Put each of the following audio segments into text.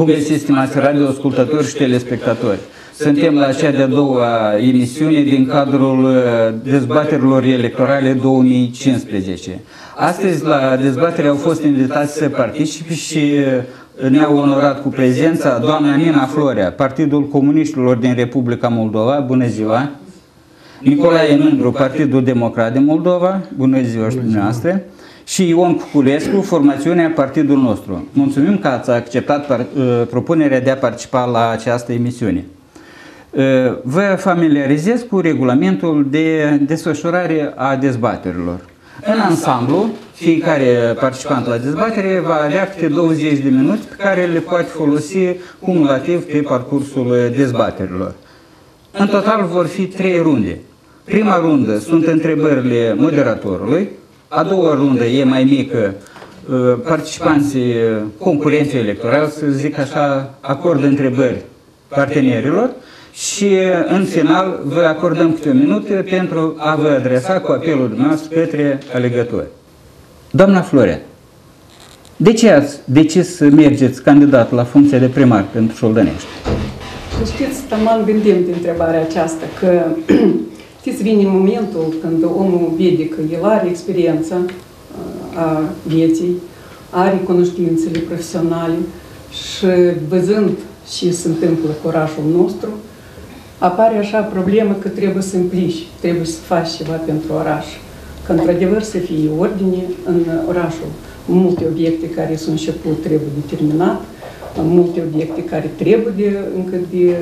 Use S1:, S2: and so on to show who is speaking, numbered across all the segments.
S1: Bun găsit, stimați radioascultători și telespectatori! Suntem la cea de-a doua emisiune din cadrul dezbaterilor electorale 2015. Astăzi, la dezbatere au fost invitați să participe și ne-au onorat cu prezența doamna Nina Florea, Partidul Comuniștilor din Republica Moldova, bună ziua! Nicolae Mândru, Partidul Democrat din Moldova, bună ziua și dumneavoastră! Și Ion Cuculescu, formațiunea Partidul Nostru. Mulțumim că ați acceptat propunerea de a participa la această emisiune. Vă familiarizez cu regulamentul de desfășurare a dezbaterilor. În ansamblu, fiecare participant la dezbatere va avea câte 20 de minute pe care le poate folosi cumulativ pe parcursul dezbaterilor. În total vor fi 3 runde. Prima rundă sunt întrebările moderatorului, a doua rundă e mai mică, participanții concurenței electorale, să zic așa, acordă întrebări partenerilor și în final vă acordăm câte o minute pentru a vă adresa cu apelul dumneavoastră către alegători. Doamna Florea, de ce ați decis să mergeți candidat la funcția de primar pentru Șoldănești?
S2: Știți, m-am gândit de întrebarea aceasta, că știți, vine momentul când omul vede că el are experiența a vieții, are cunoștințele profesionale și văzând ce se întâmplă cu orașul nostru, apare așa problemă că trebuie să implici, trebuie să faci ceva pentru oraș. Că într-adevăr să fie ordine în orașul. Multe obiecte care sunt început trebuie de terminat, multe obiecte care trebuie încă de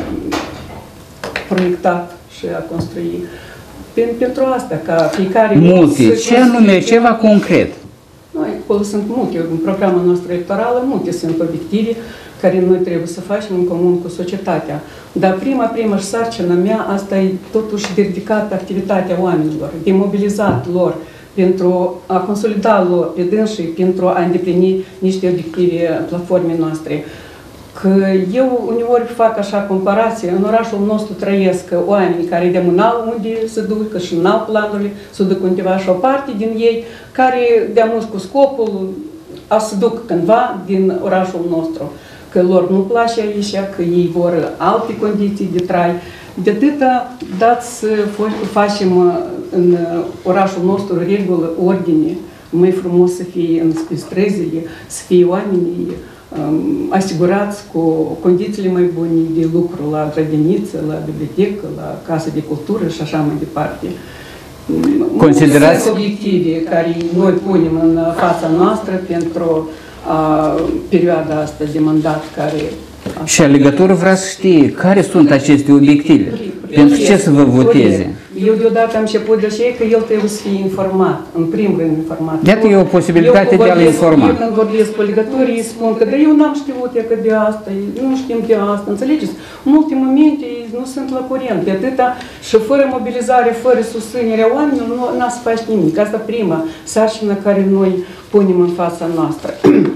S2: proiectat și a construi. Pentru asta, ca fiecare...
S1: Multe. Ce anume? Ceva concret?
S2: Noi, acolo sunt multe. În programa noastră electorală, multe sunt obiective care noi trebuie să facem în comun cu societatea. Dar prima și sarcina mea, asta e totuși dedicată activitatea oamenilor, de mobilizat lor, pentru a consolida lor pe dânsii, pentru a îndeplini niște obiective platformei noastre. Că eu uneori fac așa comparație, în orașul nostru trăiesc oameni care de n-au unde să ducă și n-au planurile să duc undeva și o parte din ei care de-amus cu scopul a să duc cândva din orașul nostru. Că lor nu place aici, că ei vor alte condiții de trai. De atâta dați să facem în orașul nostru regulă, ordine, mai frumos să fie în străzile, să fie oamenii asigurați cu condițiile mai bune de lucru la grădiniță, la bibliotecă, la casă de cultură și așa mai departe.
S1: Considerați
S2: obiective care noi punem în fața noastră pentru perioada asta de mandat care...
S1: Și alegătorul vrea să știe care sunt aceste obiective, pentru ce să vă voteze.
S2: Eu deodată am început de aceea că el trebuie să fie informat, în primul rând informat.
S1: Iată e o posibilitate de a-l informa.
S2: Eu când vorbesc cu alegătorii, îi spun că eu n-am știut că de asta, nu știm de asta, înțelegeți? Multe momente nu sunt la curent, de atâta și fără mobilizare, fără susținerea oamenilor, nu să faci nimic. Asta prima sarcină care noi punem în fața noastră.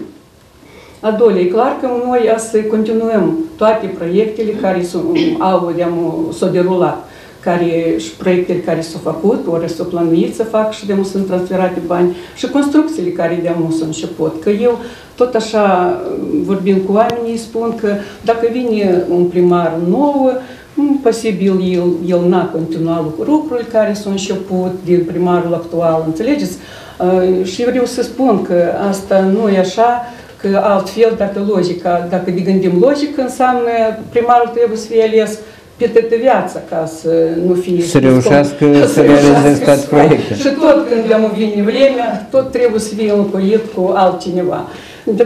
S2: A doilea, e clar că noi să continuăm toate proiectele care s-au derulat, și proiectele care s-au făcut, ori s-au planuit să fac și de-amu sunt transferate bani, și construcțiile care de-amu s-au început. Că eu tot așa, vorbind cu oamenii, spun că dacă vine un primar nou, posibil el n-a continuat lucrurile care s-au început din primarul actual, înțelegeți? Și vreau să spun că asta nu e așa, că altfel, dacă ne gândim logic, înseamnă primarul trebuie să fie ales pe toată viața, ca să nu fie...
S1: Să reușească să realizeze toate proiectele.
S2: Și tot când le-am vine vremea, tot trebuie să fie înlocuit cu altcineva. De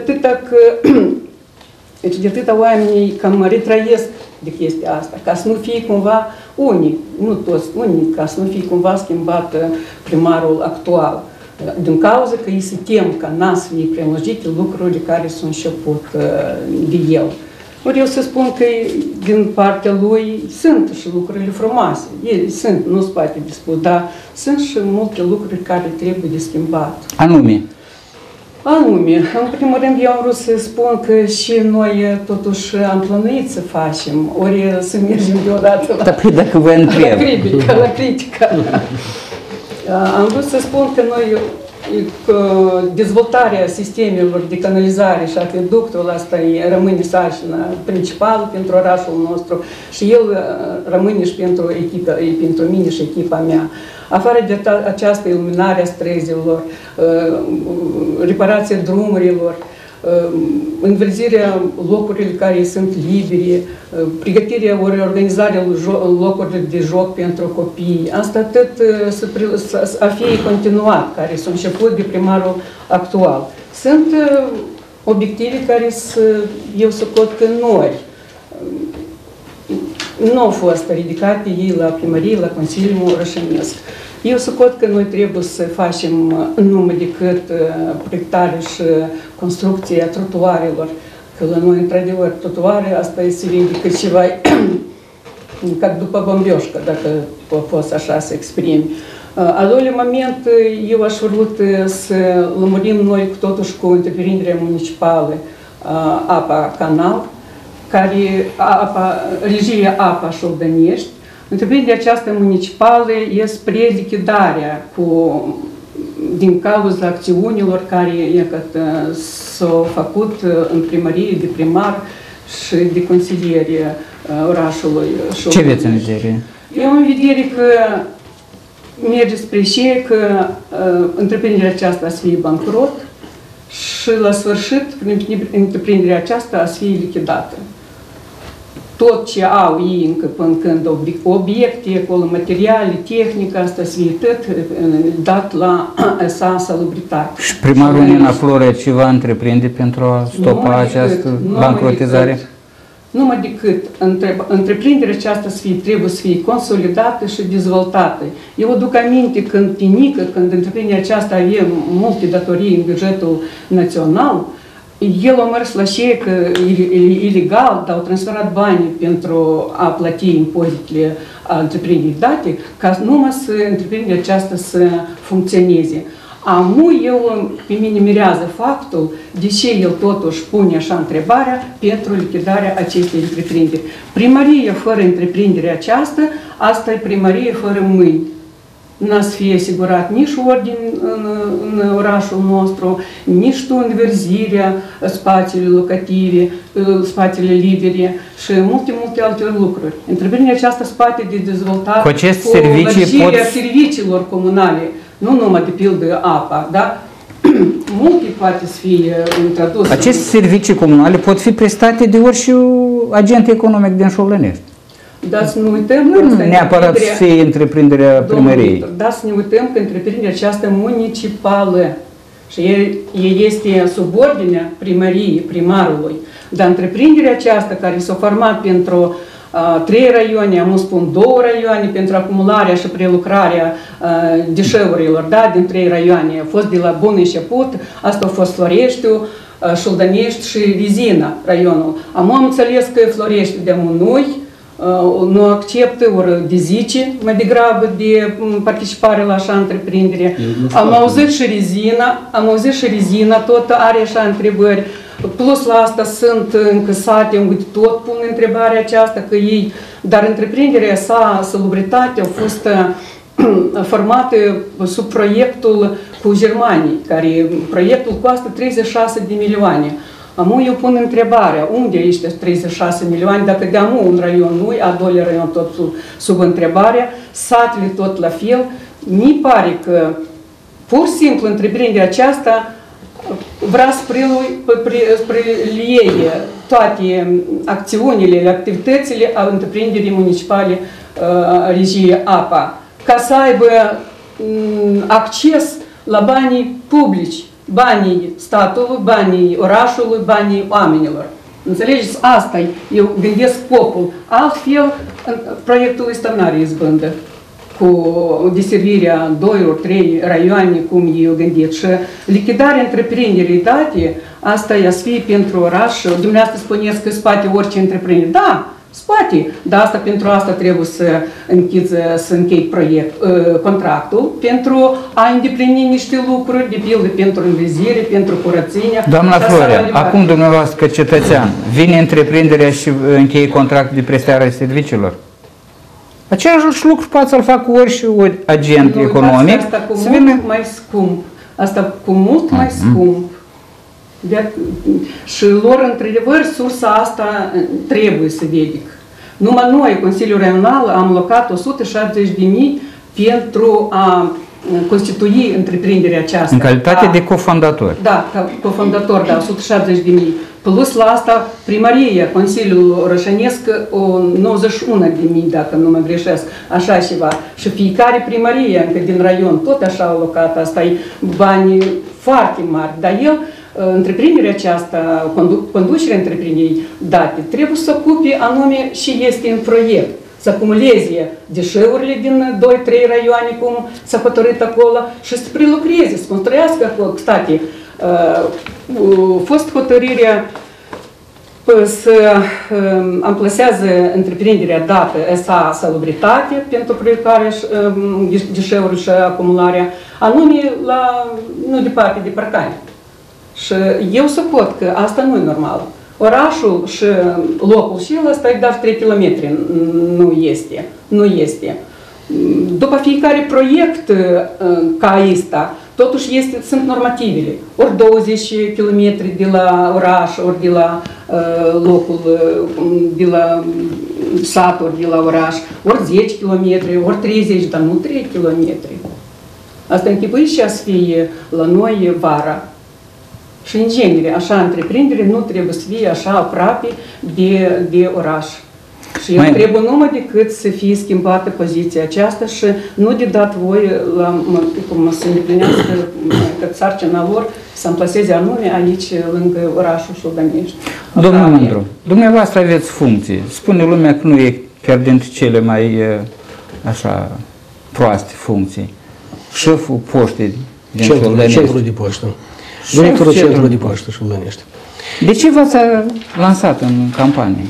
S2: atâta oamenii cam retrăiesc de chestia asta, ca să nu fie cumva unii, nu toți, unii, ca să nu fie cumva schimbat primarul actual. Din cauza că ei se tem ca n-a să fie prelungite lucrurile care s-au început de el. Ori eu să spun că din partea lui sunt și lucrurile frumoase. Ele sunt, nu se poate dispus, dar sunt și multe lucruri care trebuie de schimbat.
S1: Anume?
S2: Anume, în primul rând eu am vrut să spun că și noi totuși am plănuit să facem, ori să mergem deodată la...
S1: Dar dacă vă întreb.
S2: La critică. Am vrut să spun că noi dezvoltarea sistemelor de canalizare și acveductul, asta rămâne sarcina principală pentru orașul nostru și el rămâne și pentru mine și echipa mea. Afară de această iluminare a străzilor, reparația drumurilor, înverzirea locurilor care sunt libere, pregătirea ori organizarea locurilor de joc pentru copii. Asta tot a fi continuat, care sunt început de primarul actual. Sunt obiective care eu socot că noi nu au fost ridicate ei la primărie, la Consiliul Orășănesc. Eu socot că noi trebuie să facem numai decât proiectare și construcția trotuarelor, că la noi, într-adevăr, trotuare, asta se vede că ceva ca după bombioșcă, dacă poți așa să exprimi. Al doilea moment, eu aș vrut să lămurim noi totuși cu întreprinderea municipală Apa Canal, care regia Apa Șoldănești. Întreprinderea aceasta municipală este spre lichidarea din cauza acțiunilor care s-au făcut în primărie, de primar și de consiliere orașului Șoldănești.
S1: Ce veți în vedere?
S2: Eu în vedere că merge spre ce că întreprinderea aceasta să fie bancrot și la sfârșit întreprinderea aceasta să fie lichidată. Tot ce au ei încă până când obiecte, acolo, materiale, tehnică, asta să fie tot dat la sa salubritate.
S1: Și primarul Nina Florea ceva întreprinde pentru a stopa această bancrotizare?
S2: Numai decât întreprinderea aceasta trebuie să fie consolidată și dezvoltată. Eu aduc aminte când tinică, când întreprinderea aceasta avea multe datorii în bugetul național, el a mers la șeie că ilegal, dar au transferat banii pentru a plăti impozitele a întreprinderii date, ca numai să întreprinderea aceasta să funcționeze. Pe mine mirează faptul de ce el totuși pune așa întrebarea pentru lichidarea acestei întreprinderi. Primărie fără întreprinderea aceasta, asta e primărie fără mâini. N-a să fie asigurat nici ordine în orașul nostru, nici înverzirea spațiilor locative, spațiile libere și multe alte lucruri. Întreprinderea aceasta spate de dezvoltat
S1: cu
S2: serviciilor comunale, nu numai de pildă apa, da? Multe poate să fie introduse.
S1: Aceste servicii comunale pot fi prestate de orice agent economic din Șoldănești.
S2: Dar să nu uităm
S1: nu neapărat să fie întreprinderea primăriei.
S2: Dar să ne uităm că întreprinderea aceasta municipală și ea este sub ordinea primăriei, primarului. Dar întreprinderea aceasta care s-a format pentru 3 raioane, am spun 2 raioane, pentru acumularea și prelucrarea deșeurilor, da, din 3 raioane, a fost de la bun început, asta a fost Floreștiu, Șoldănești și Vizina, raionul. Am înțeles că Floreștiu de noi nu acceptă, ori de zice, mai degrabă de participare la așa întreprindere. Am auzit și Rezina, tot are așa întrebări. Plus la asta sunt încăsate, unde tot pun întrebarea aceasta că ei, dar întreprinderea sa, salubritate, a fost formată sub proiectul cu Germanii, care proiectul costă 36 de milioane. Eu pun întrebarea, unde ești 36 milioane, dacă de un raion nu, a doilea raion tot sub întrebarea, satele tot la fel. Mi pare că pur și simplu întreprinderea aceasta vrea spre ei toate acțiunile, activitățile a întreprinderii municipale regie Apa, ca să aibă acces la banii publici, banii statului, banii orașului, banii oamenilor. Înțelegeți? Asta eu gândesc scopul. Altfel, proiectul ăsta n-are izbândă cu deservirea 2 ori 3 raioane, cum eu gândit. Și lichidarea întreprinderii date, asta e să fie pentru oraș. Dumneavoastră spuneți că spate orice întreprindere. Da, spate, dar asta pentru asta trebuie să închei contractul pentru a îndeplini niște lucruri, de pildă pentru învezire, pentru curățenia.
S1: Doamna Florea, acum dumneavoastră că cetățean, vine întreprinderea și încheie contractul de prestare a serviciilor? Același lucru poate să-l facă orice agent economic.
S2: Asta cu mult mai scump. Asta cu mult mai scump. Și lor, într-adevăr, sursa asta trebuie să dedic. Numai noi, Consiliul Regional, am alocat 170.000 pentru a constitui întreprinderea aceasta.
S1: În calitate de cofondator.
S2: Da, ca cofondator, da, 170.000. Plus la asta, primăria, Consiliul Orășănesc, 91.000, dacă nu mă greșesc, așa ceva. Și fiecare primărie, încă din raion, tot așa alocat, asta e bani foarte mari. Dar el, întreprinderea aceasta, conducerea întreprinderii date, trebuie să ocupe anume și este în proiect. Să acumuleze deșeurile din 2-3 raioane, cum s-a hotărât acolo, și să prelucreze, să construiască acolo. Stati, a fost hotărârea să amplasează întreprinderea dată SA Salubritate pentru prelucrarea deșeurilor și acumularea, anume nu departe de parcare. Și eu suport că asta nu e normal. Orașul și locul și el ăsta e doar 3 km, nu este. După fiecare proiect ca ăsta, totuși sunt normativele. Ori 20 km de la oraș, ori de la locul, de la sat, ori de la oraș, ori 10 km, ori 30, dar nu 3 km. Asta închipuiți și a să fie la noi vara. Și în genere, așa, întreprindere nu trebuie să fie așa aproape de oraș. Și el trebuie numai decât să fie schimbată poziția aceasta și nu de dat voie cum să îndeplinească sarcina lor să amplaseze anume aici, lângă orașul Șoldănești.
S1: Domnul Mândru, dumneavoastră aveți funcții. Spune lumea că nu e chiar dintre cele mai așa proaste funcții. Șeful poștei din Șoldănești.
S3: Centrul de poștă. Directorul Centrului de Poștă Șoldănești.
S1: De ce v-ați lansat în campanie?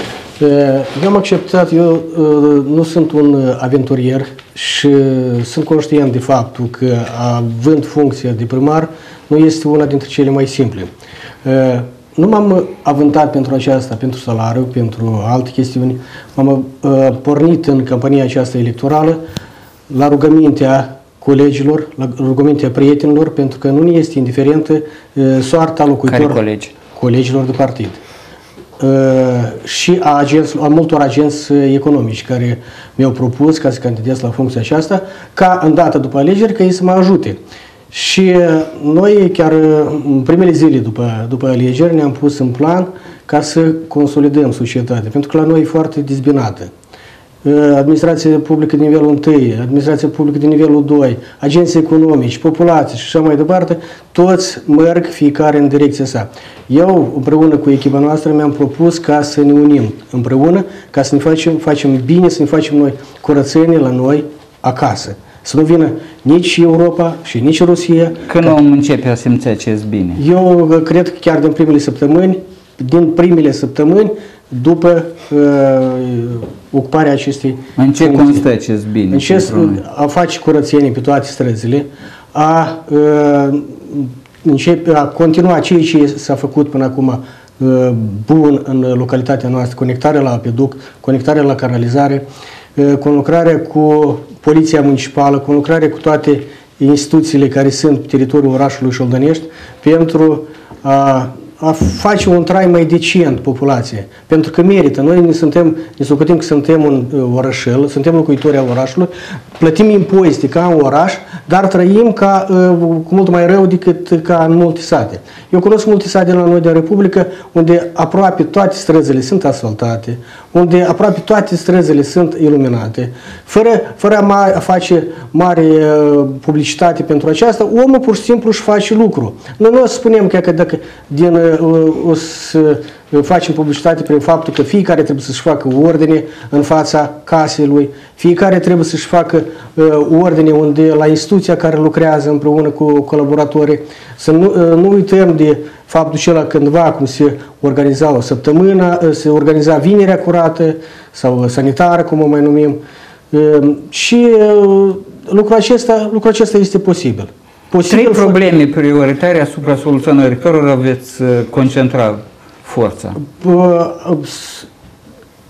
S3: Eu am acceptat, eu nu sunt un aventurier și sunt conștient de faptul că având funcția de primar nu este una dintre cele mai simple. Nu m-am avântat pentru aceasta, pentru salariu, pentru alte chestiuni. M-am pornit în campania aceasta electorală la rugămintea colegilor, la rugămintea prietenilor, pentru că nu ne este indiferentă soarta locuitorilor.
S1: Care colegi?
S3: Colegilor de partid. Și a multor agenți economici care mi-au propus ca să candidez la funcția aceasta, ca în data după alegeri, ca ei să mă ajute. Și noi chiar în primele zile după alegeri ne-am pus în plan ca să consolidăm societatea, pentru că la noi e foarte dezbinată. Administrația publică de nivelul 1, administrația publică de nivelul 2, agenții economici, populație și așa mai departe, toți merg fiecare în direcția sa. Eu, împreună cu echipa noastră, mi-am propus ca să ne unim împreună, ca să ne facem bine, să ne facem noi curățenie la noi acasă. Să nu vină nici Europa și nici Rusia.
S1: Când om începe a simți acest bine?
S3: Eu cred că chiar din primele săptămâni, după ocuparea acestei
S1: funcții. În ce constă acest bine?
S3: A face curățenie pe toate străzile, a continua ceea ce s-a făcut până acum bun în localitatea noastră, conectarea la apeduct, conectarea la canalizare, conlucrarea cu Poliția Municipală, conlucrarea cu toate instituțiile care sunt pe teritoriul orașului Șoldănești pentru a face un trai mai decent populație. Pentru că merită. Noi ne socotim că suntem un orășel, suntem locuitori al orașului, plătim impozite ca în oraș, dar trăim cu mult mai rău decât ca în multe sate. Eu cunosc multe sate la noi de Republică unde aproape toate străzile sunt asfaltate, unde aproape toate străzile sunt iluminate, fără a face mare publicitate pentru aceasta, omul pur și simplu își face lucru. Noi nu o să spunem că dacă o să facem publicitate prin faptul că fiecare trebuie să-și facă ordine în fața casei lui, fiecare trebuie să-și facă ordine la instituția care lucrează împreună cu colaboratorii. Să nu uităm de faptul acela cândva cum se organiza o săptămână, se organiza vinerea curată sau sanitară, cum o mai numim, și lucrul acesta este posibil.
S1: Trei probleme prioritare asupra soluționării cărora veți concentra forța.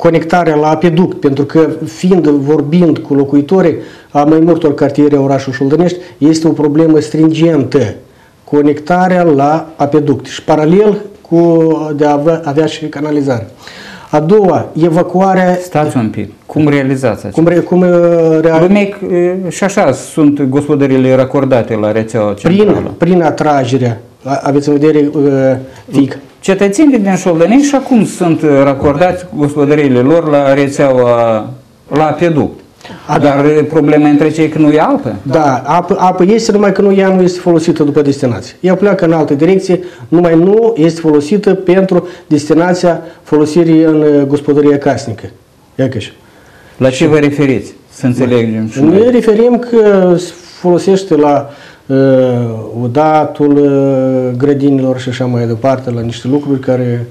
S3: conectarea la apeduct, pentru că vorbind cu locuitorii a mai multor cartiere orașului Șoldănești, este o problemă stringentă. Conectarea la apeduct și paralel cu de a avea și canalizare. A doua, evacuarea...
S1: Stați un pic. Cum realizați aceasta? Și așa sunt gospodările racordate la rețeaua centrală.
S3: Prin atragerea, aveți în vedere FIC.
S1: Cetățenii din Șoldănești și acum sunt racordați gospodăriile lor la rețeaua, la apeduct. Dar problema între cei că nu e apă?
S3: Da, apă este, numai că ea nu este folosită după destinație. Ea pleacă în altă direcție, numai nu este folosită pentru destinația folosirii în gospodăria casnică.
S1: La ce vă referiți? Să înțelegem și noi.
S3: Ne referim că se folosește la udatul grădinilor și așa mai departe, la niște lucruri care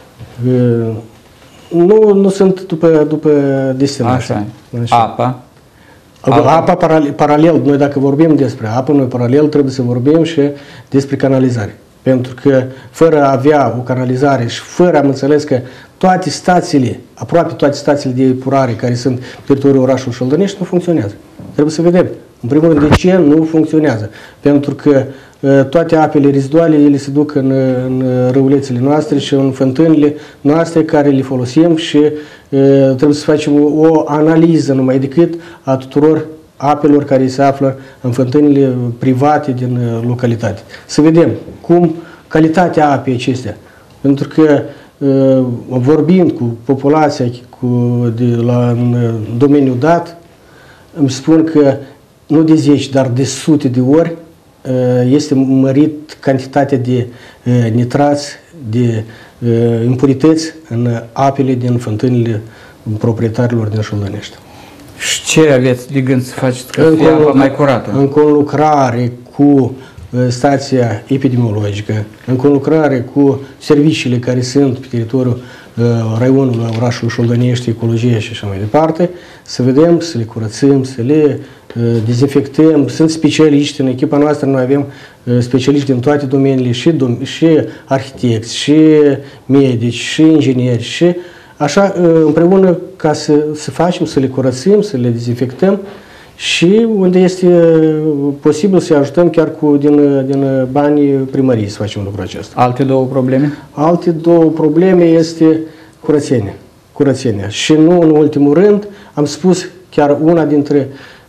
S3: nu sunt după destinație.
S1: Apa?
S3: Apa paralel. Noi dacă vorbim despre apă, noi paralel trebuie să vorbim și despre canalizare. Pentru că fără a avea o canalizare și fără am înțeles că toate stațiile, aproape toate stațiile de epurare care sunt pe teritoriul orașului Șoldănești nu funcționează. Trebuie să vedem. În primul rând, de ce nu funcționează? Pentru că toate apele reziduale, ele se duc în râulețele noastre și în fântânile noastre care le folosim și trebuie să facem o analiză numai decât a tuturor apelor care se află în fântânile private din localitate. Să vedem cum calitatea apei acestea. Pentru că vorbind cu populația în domeniul dat, îmi spun că nu de 10, dar de sute de ori este mărit cantitatea de nitrați, de impurități în apele din fântânile proprietarilor din Șoldănești.
S1: Și ce aveți de gând să faceți ca să fie apa mai curată?
S3: În conlucrare cu stația epidemiologică, în conlucrare cu serviciile care sunt pe teritoriul raionului orașului Șoldănești, ecologie și așa mai departe, să vedem, să le curățăm, să le dezinfectăm. Sunt specialiști în echipa noastră, noi avem specialiști din toate domeniile, și arhitecți, și medici, și ingineri, și așa împreună ca să facem, să le curățăm, să le dezinfectăm și unde este posibil să ajutăm chiar din banii primării să facem lucrul acesta.
S1: Alte două probleme?
S3: Alte două probleme este curățenia. Și nu în ultimul rând, am spus chiar una dintre,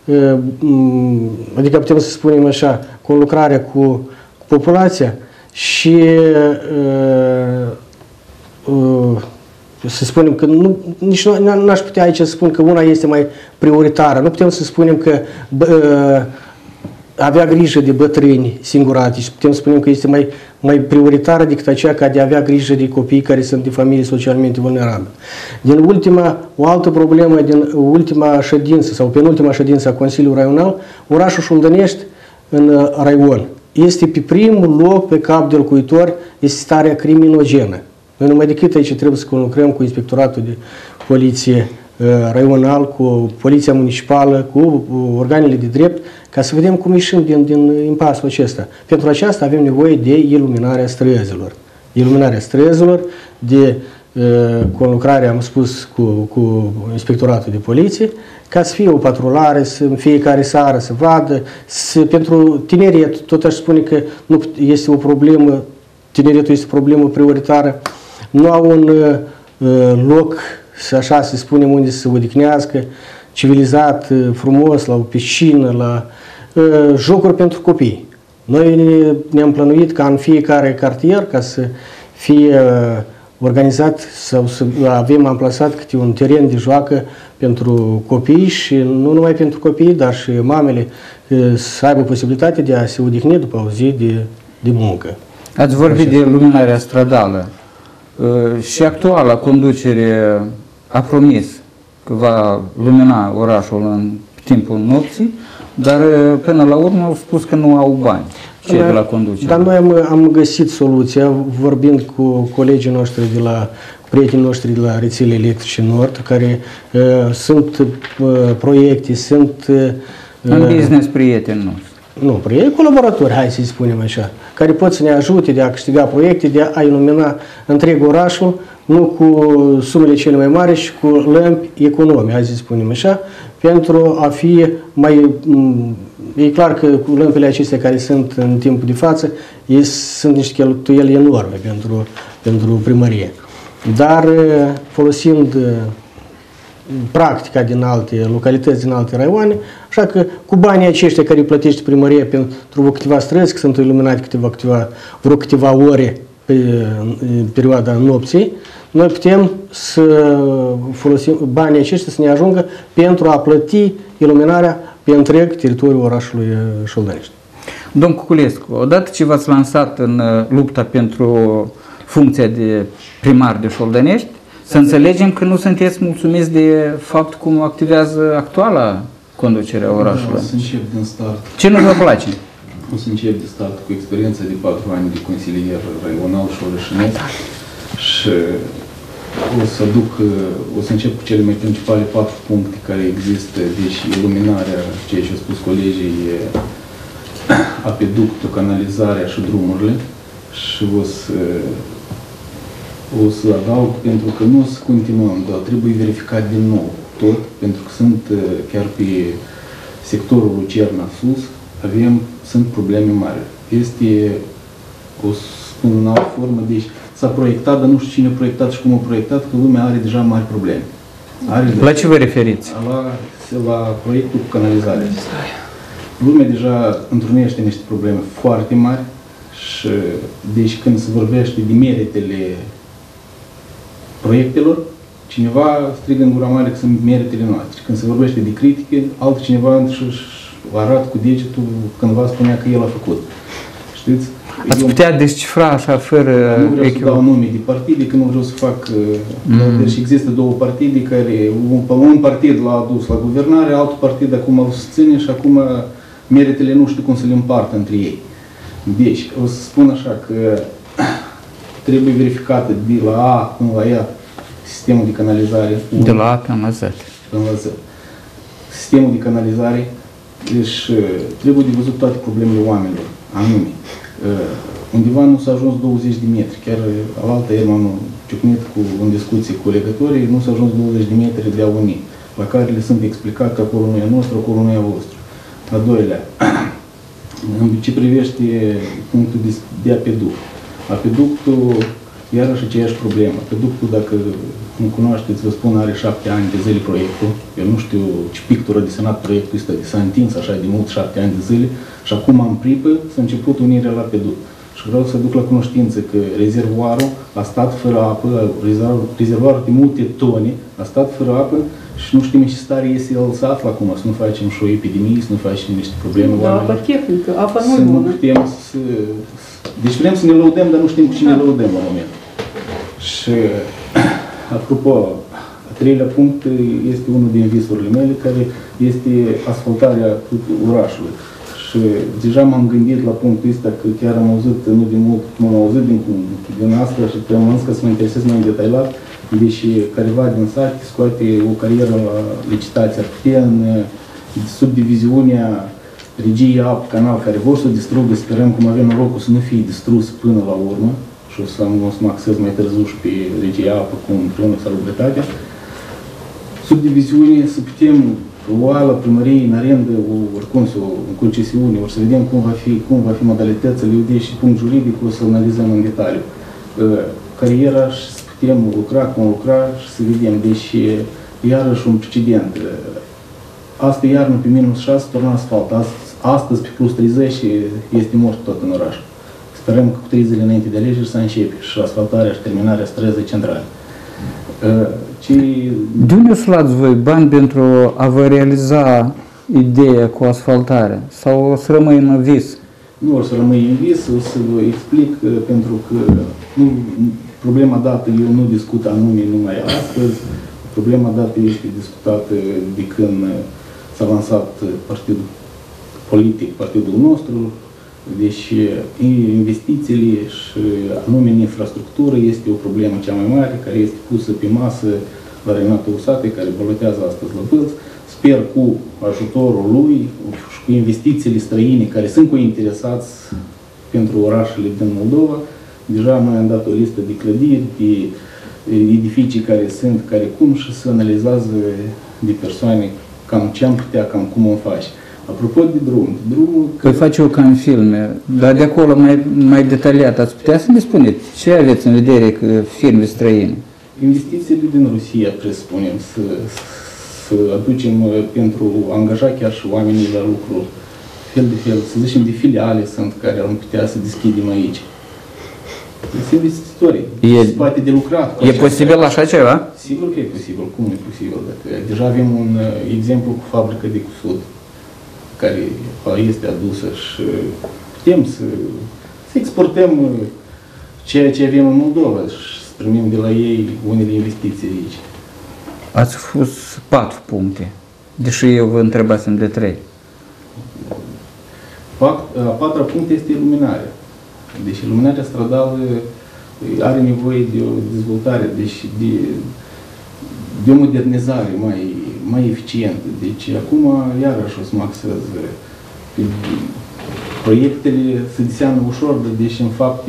S3: adică putem să spunem așa, conlucrarea cu populația și să spunem că nici nu aș putea aici să spun că una este mai prioritară. Nu putem să spunem că avea grijă de bătrâni singurati și putem să spunem că este mai prioritară decât aceea ca de a avea grijă de copii care sunt de familii socialmente vulnerabile. O altă problemă din ultima ședință sau penultima ședință a Consiliului Raional, orașul Șoldănești în raion este pe primul loc pe cap de locuitori, este starea criminogenă. Noi numai decât aici trebuie să conlucrăm cu Inspectoratul de Poliție Raional, cu Poliția Municipală, cu organele de drept, ca să vedem cum ieșim din impasul acesta. Pentru aceasta avem nevoie de iluminarea străzilor. Iluminarea străzilor, de conlucrare, am spus, cu Inspectoratul de Poliție, ca să fie o patrulare, în fiecare seară să vadă. Pentru tineret, tot aș spune că nu este o problemă, tineretul este o problemă prioritară. Nu au un loc, așa să spunem, unde să se odihnească, civilizat, frumos, la o piscină, la jocuri pentru copii. Noi ne-am plănuit ca în fiecare cartier, ca să fie organizat sau să avem amplasat câte un teren de joacă pentru copii și nu numai pentru copii, dar și mamele să aibă posibilitatea de a se odihni după o zi de muncă.
S1: Ați vorbit de luminarea stradală. Și actuala conducere a promis că va lumina orașul în timpul nopții, dar până la urmă au spus că nu au bani cei de la conducere.
S3: Dar noi am găsit soluția, vorbind cu colegii noștri prietenii noștri de la rețele electrice Nord, care sunt proiecte, sunt...
S1: În business prieteni noștri.
S3: nu, colaboratori, hai să-i spunem așa, care pot să ne ajute de a câștiga proiecte, de a ilumina întreg orașul, nu cu sumele cele mai mari și cu lămpi economice, hai să spunem așa, pentru a fi mai... E clar că cu lămpile acestea care sunt în timpul de față, sunt niște cheltuieli enorme pentru primărie. Dar folosind practica din alte localități, din alte raioane, așa că cu banii aceștia care îi plătește primăria pentru câteva străzi, că sunt iluminate vreo câteva ore pe perioada nopții, noi putem să folosim banii aceștia să ne ajungă pentru a plăti iluminarea pe întreg teritoriul orașului Șoldănești.
S1: Domn Cuculescu, odată ce v-ați lansat în lupta pentru funcția de primar de Șoldănești, să înțelegem că nu sunteți mulțumiți de fapt cum activează actuala conducere a orașului.
S4: O să încep din start.
S1: Ce nu vă place?
S4: O să încep de start cu experiența de 4 ani de consilier raional Șolășinesc și o să încep cu cele mai principale 4 puncte care există, deci iluminarea, ceea ce au spus colegii, apeductul, canalizarea și drumurile, și o să adaug, pentru că nu o să continuăm, dar trebuie verificat din nou tot, pentru că sunt chiar pe sectorul Lucerna sus, sunt probleme mari. O să spun în altă formă, deci s-a proiectat, dar nu știu cine a proiectat și cum a proiectat, că lumea are deja mari probleme.
S1: La ce vă referiți?
S4: La proiectul cu canalizare. Lumea deja întrunește niște probleme foarte mari și deci când se vorbește de meritele proiectelor, cineva strigă în gura mare că sunt meritele noastre. Când se vorbește de critică, altcineva își arată cu degetul cândva spunea că el a făcut. Știți?
S1: Ați putea descifra așa fără...
S4: Nu vreau să dau nume de partide, că nu vreau să fac... Deci există două partide care... Un partid l-a adus la guvernare, alt partid acum îl susține și acum meritele nu știu cum să le împartă între ei. Deci, o să spun așa că trebuie verificată de la A până la ea sistemul de canalizare.
S1: De la A până la Z.
S4: Până la Z. Sistemul de canalizare, deci trebuie de văzut toate problemele oamenilor, anume. Undeva nu s-a ajuns 20 de metri, chiar alaltă ieri m-am ciocnit în discuție cu legătorii, nu s-a ajuns 20 de metri de a uni, la care le sunt explicat că acolo nu e nostru, acolo nu e vostru. A doilea, în ce privește punctul de apeduct. Apeductul, iarăși aceeași problemă. Apeductul, dacă nu cunoașteți, vă spun, are 7 ani de zile proiectul. Eu nu știu ce pictură a desenat proiectul ăsta, s-a întins așa de mult 7 ani de zile și acum în pripă s-a început unirea la apeduct. Și vreau să duc la cunoștință că rezervoarul a stat fără apă, rezervoarul de multe tone, a stat fără apă și nu știm în ce stare este el să află acum, să nu facem și o epidemie, să nu facem niște probleme.
S2: Da, apă tehnică, apa nu e bună.
S4: Deci vrem să ne lăudăm, dar nu știm cu cine lăudăm la moment. Și, apropo, a treilea punct este unul din visurile mele, care este asfaltarea orașului. Și deja m-am gândit la punctul ăsta, că chiar am auzit, nu de mult, m-am auzit din asta și am zis că să mă interesez mai detaliat, deși careva din sat scoate o carieră la licitație, putea în subdiviziunea Regiei Apă Canal, care vor să o distrugă, sperăm cum avem norocul să nu fie distrus până la urmă, și o să mă axez mai târziu și pe Regia Apă cu împreună salubritatea. Subdiviziune să putem lua la primărie în arendă, oricum, în concesiune, o să vedem cum va fi modalitățile, eu și punct juridic o să analizăm în detaliu. Cariera și să putem lucra, cum lucra și să vedem. Deci, iarăși un precedent. Asta iarnă pe minus 6 torna asfalt. Astăzi, pe plus 30, este mort tot în oraș. Sperăm că cu 3 zile înainte de alegeri să începe și asfaltarea și terminarea străzii centrale.
S1: De unde să luați voi bani pentru a vă realiza ideea cu asfaltarea? Sau o să rămâi în vis?
S4: Nu o să rămâi în vis, o să vă explic, pentru că problema dată eu nu discut anume numai astăzi. Problema dată este discutată de când s-a lansat partidul politic, partidul nostru. Deci investițiile și anume în infrastructură este o problemă cea mai mare, care este pusă pe masă la Renato Usate, care balotează astăzi la Bălți. sper cu ajutorul lui și cu investițiile străine care sunt cointeresați pentru orașele din Moldova. Deja noi am dat o listă de clădiri, de edificii care sunt, care cum, și să analizează de persoane cam ce am putea, cam cum o faci. Apropo de drumul...
S1: Păi face-o ca în filme, dar de acolo mai detaliat, ați putea să ne spuneți ce aveți în vedere că firme străine?
S4: Investițiile din Rusia, presupunem, să aducem pentru a angaja chiar și oamenii la lucru, fel de fel, să zicem de filiale sunt care am putea să deschidem aici. Sunt investitori, se poate de lucrat.
S1: E posibil așa ceva?
S4: Sigur că e posibil, cum nu e posibil? Dacă deja avem un exemplu cu fabrica de cusut, care este adusă și putem să exportăm ceea ce avem în Moldova și să primim de la ei unele investiții aici.
S1: Ați spus 4 puncte, deși eu vă întrebasem de 3.
S4: A 4-a punct este iluminarea. Deci iluminarea stradală are nevoie de o dezvoltare, deci de o modernizare mai eficientă. Deci acum iarăși o să mă axez pe proiectele se deseamnă ușor, dar deci în fapt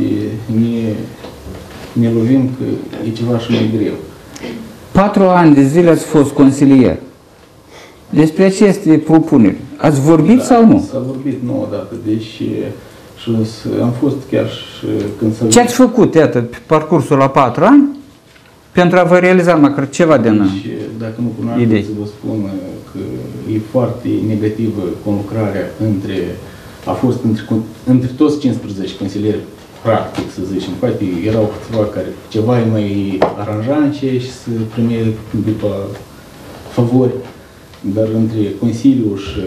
S4: ne lovim că e ceva și mai greu.
S1: 4 ani de zile ați fost consilier. Despre aceste propuneri, ați vorbit sau nu?
S4: S-a vorbit, nu odată, deci și am fost chiar și când s-a...
S1: Ce ați făcut, iată, pe parcursul la 4 ani, pentru a vă realiza măcar ceva din
S4: deci, dacă nu cunoașteți, să vă spun că e foarte negativă conlucrarea a fost între toți 15 consilieri, practic, să zicem. Poate erau câțiva care ceva mai aranjance și să prime după favori, dar între Consiliul și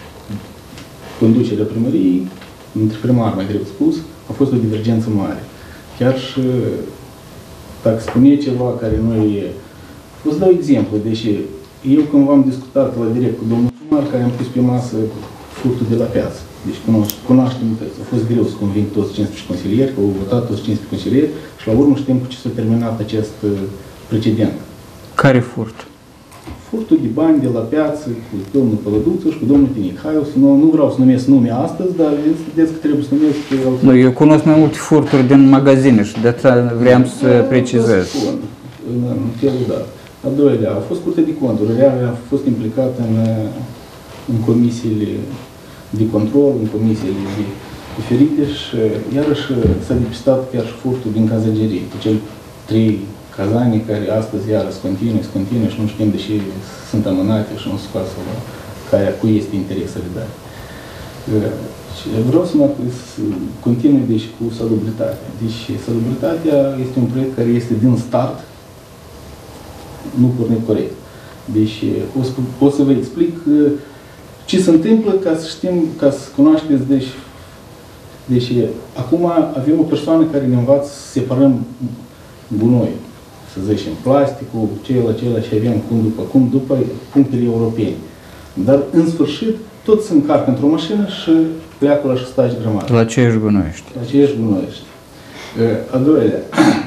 S4: conducerea primăriei, între primar, mai drept spus, a fost o divergență mare. Chiar și dacă spune ceva care noi... Vă dau exemplu, deși eu când v-am discutat la direct cu domnul primar, care am pus pe masă furtul de la piață. Deci cunoaștem toți. A fost greu să conving toți 15 consilieri, că au votat toți 15 consilieri și la urmă știm cu ce s-a terminat acest precedent.
S1: Care furt?
S4: Furtul de bani de la piață cu domnul Pălăduță și cu domnul Tinic. Nu vreau să numesc nume astăzi, dar vedeți că trebuie să numesc...
S1: Nu, eu cunosc mai multe furturi din magazine și de asta vreau să precizez.
S4: În felul dat. A doilea, a fost Curtea de Conturi, a fost implicat în comisiile de control, în comisiile diferite și iarăși s-a depistat chiar și furtul din cazagerii, cu cel 3 cazane care astăzi iarăși continuă și nu știm de ce sunt amânate și nu se scoasă la cui este interes solidar. Vreau să continui deci, cu salubritatea. Deci salubritatea este un proiect care este din start, nu pornit corect. Deci o să vă explic ce se întâmplă ca să știm, ca să cunoașteți. Deci acum avem o persoană care ne învață să separăm gunoiul, să zicem, plasticul, acela și avem cum după punctele europene. Dar în sfârșit tot se încarcă într-o mașină și pleacă la șostași grămadă.
S1: La ce ești gunoiești?
S4: La ce ești gunoiești. A doilea,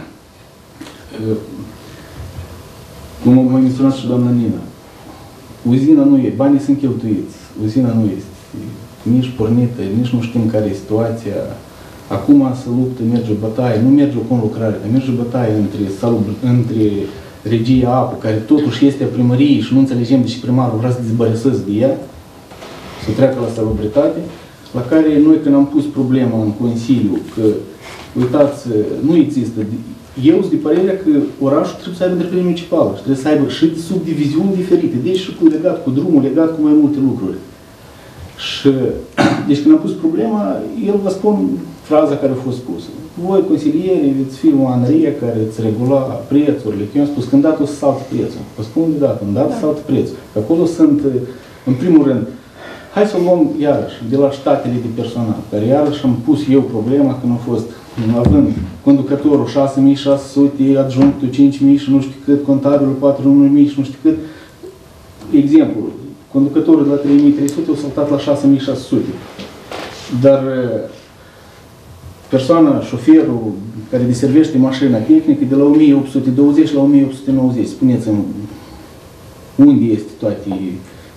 S4: cum m-a menționat și doamna Nina, uzina nu e, banii sunt cheltuiți, uzina nu este nici pornită, nici nu știm care e situația. Acum se luptă, merge o bătaie, nu merge o conlucrare, dar merge o bătaie între regia apă, care totuși este a primăriei și nu înțelegem de ce primarul vrea să dezbărăseze de ea, să treacă la salubritate, la care noi când am pus problema în Consiliu, că, uitați, nu există, eu sunt de părerea că orașul trebuie să aibă întreprindere municipală și trebuie să aibă și subdiviziuni diferite, deci și cu legat cu drumul, legat cu mai multe lucruri. Și, deci când am pus problema, el vă spun fraza care a fost spusă. Voi, consilierii, veți fi o anărie care îți regula prețurile. Eu am spus, când dată o să saltă prețul. Vă spun de dată, în dată saltă prețul. Că acolo sunt, în primul rând, hai să luăm iarăși de la ștatele de personal, care iarăși am pus eu problema când a fost, având conducătorul 6.600, adjunctul 5.000 și nu știu cât, contabilul 4.000 și nu știu cât. Exemplu, conducătorul de la 3.300 a saltat la 6.600. Dar persoana, șoferul care deservește mașina tehnică de la 1.820 la 1.890. Spuneți-mi unde este toate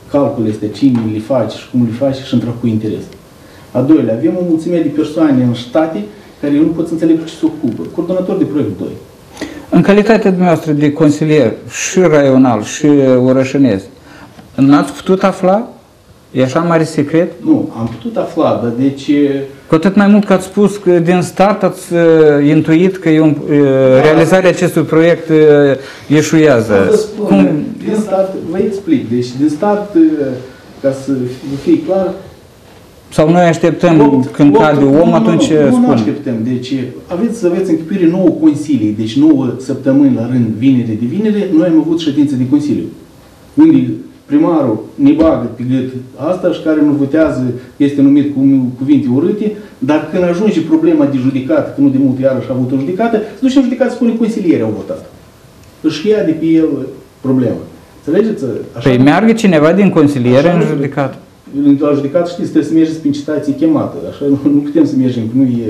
S4: calculul este cine le face și cum le face și într-o cu interes. A doilea, avem o mulțime de persoane în state care eu nu pot să înțeleg ce se ocupă. Coordonator de proiect 2.
S1: În calitatea dumneavoastră de consilier și raional și orășănez, n-ați putut afla? E așa mare secret?
S4: Nu, am putut afla, dar deci...
S1: Cu atât mai mult că ați spus că din start ați intuit că realizarea acestui proiect eșuează.
S4: Din start, vă explic, deci din start, ca să fie clar...
S1: Sau noi așteptăm când cade om, atunci spun.
S4: Nu așteptăm, deci să aveți închipuire 9 consilii, deci 9 săptămâni la rând, vinere de vinere, noi am avut ședințe de consiliu. Unde primarul ne bagă pe gât asta și care nu votează, este numit cu cuvinte urâte, dar când ajunge problema de judecată, că nu de mult iarăși a avut o judecată, se duce în judecată, spune consilierii au votat. Își ia de pe el problema. Înțelegeți?
S1: Păi meargă cineva din consiliere în judecată.
S4: La judecată, știți, trebuie să mergeți prin citație chemată. Așa nu putem să mergem, că nu e...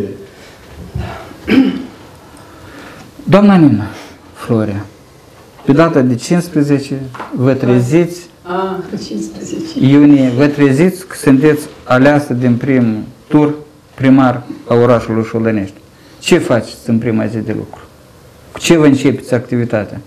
S1: Doamna Nina Florea, pe data de 15 vă treziți
S2: 15
S1: iunie, vă treziți că sunteți aleasă din prim tur primar a orașului Șolănești. Ce faceți în prima zi de lucru? Cu ce vă începeți activitatea?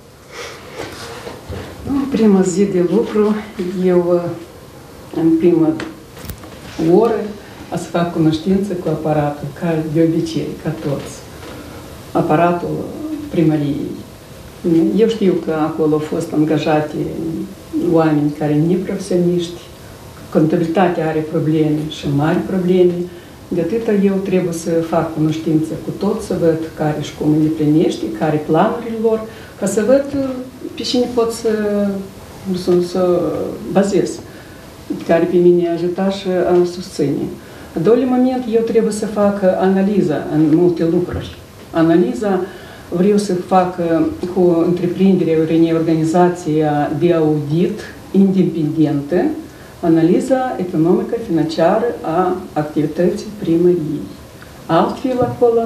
S2: În prima zi de lucru, eu în prima oră a să fac cunoștință cu aparatul, ca de obicei, ca toți. Aparatul primăriei. Eu știu că acolo au fost angajate oameni care nu profesioniști, contabilitatea are probleme și mari probleme, de atâta eu trebuie să fac cunoștință cu toți, să văd care și cum îndeplinește, care planurile lor, ca să văd pe cine pot să bazez, care pe mine ajuta și a susține. În doilea moment, eu trebuie să fac analiza în multe lucruri. Analiza vreau să fac cu întreprinderea, organizația de audit independentă, analiza economică, financiară a activității primăriei. Altfel, acolo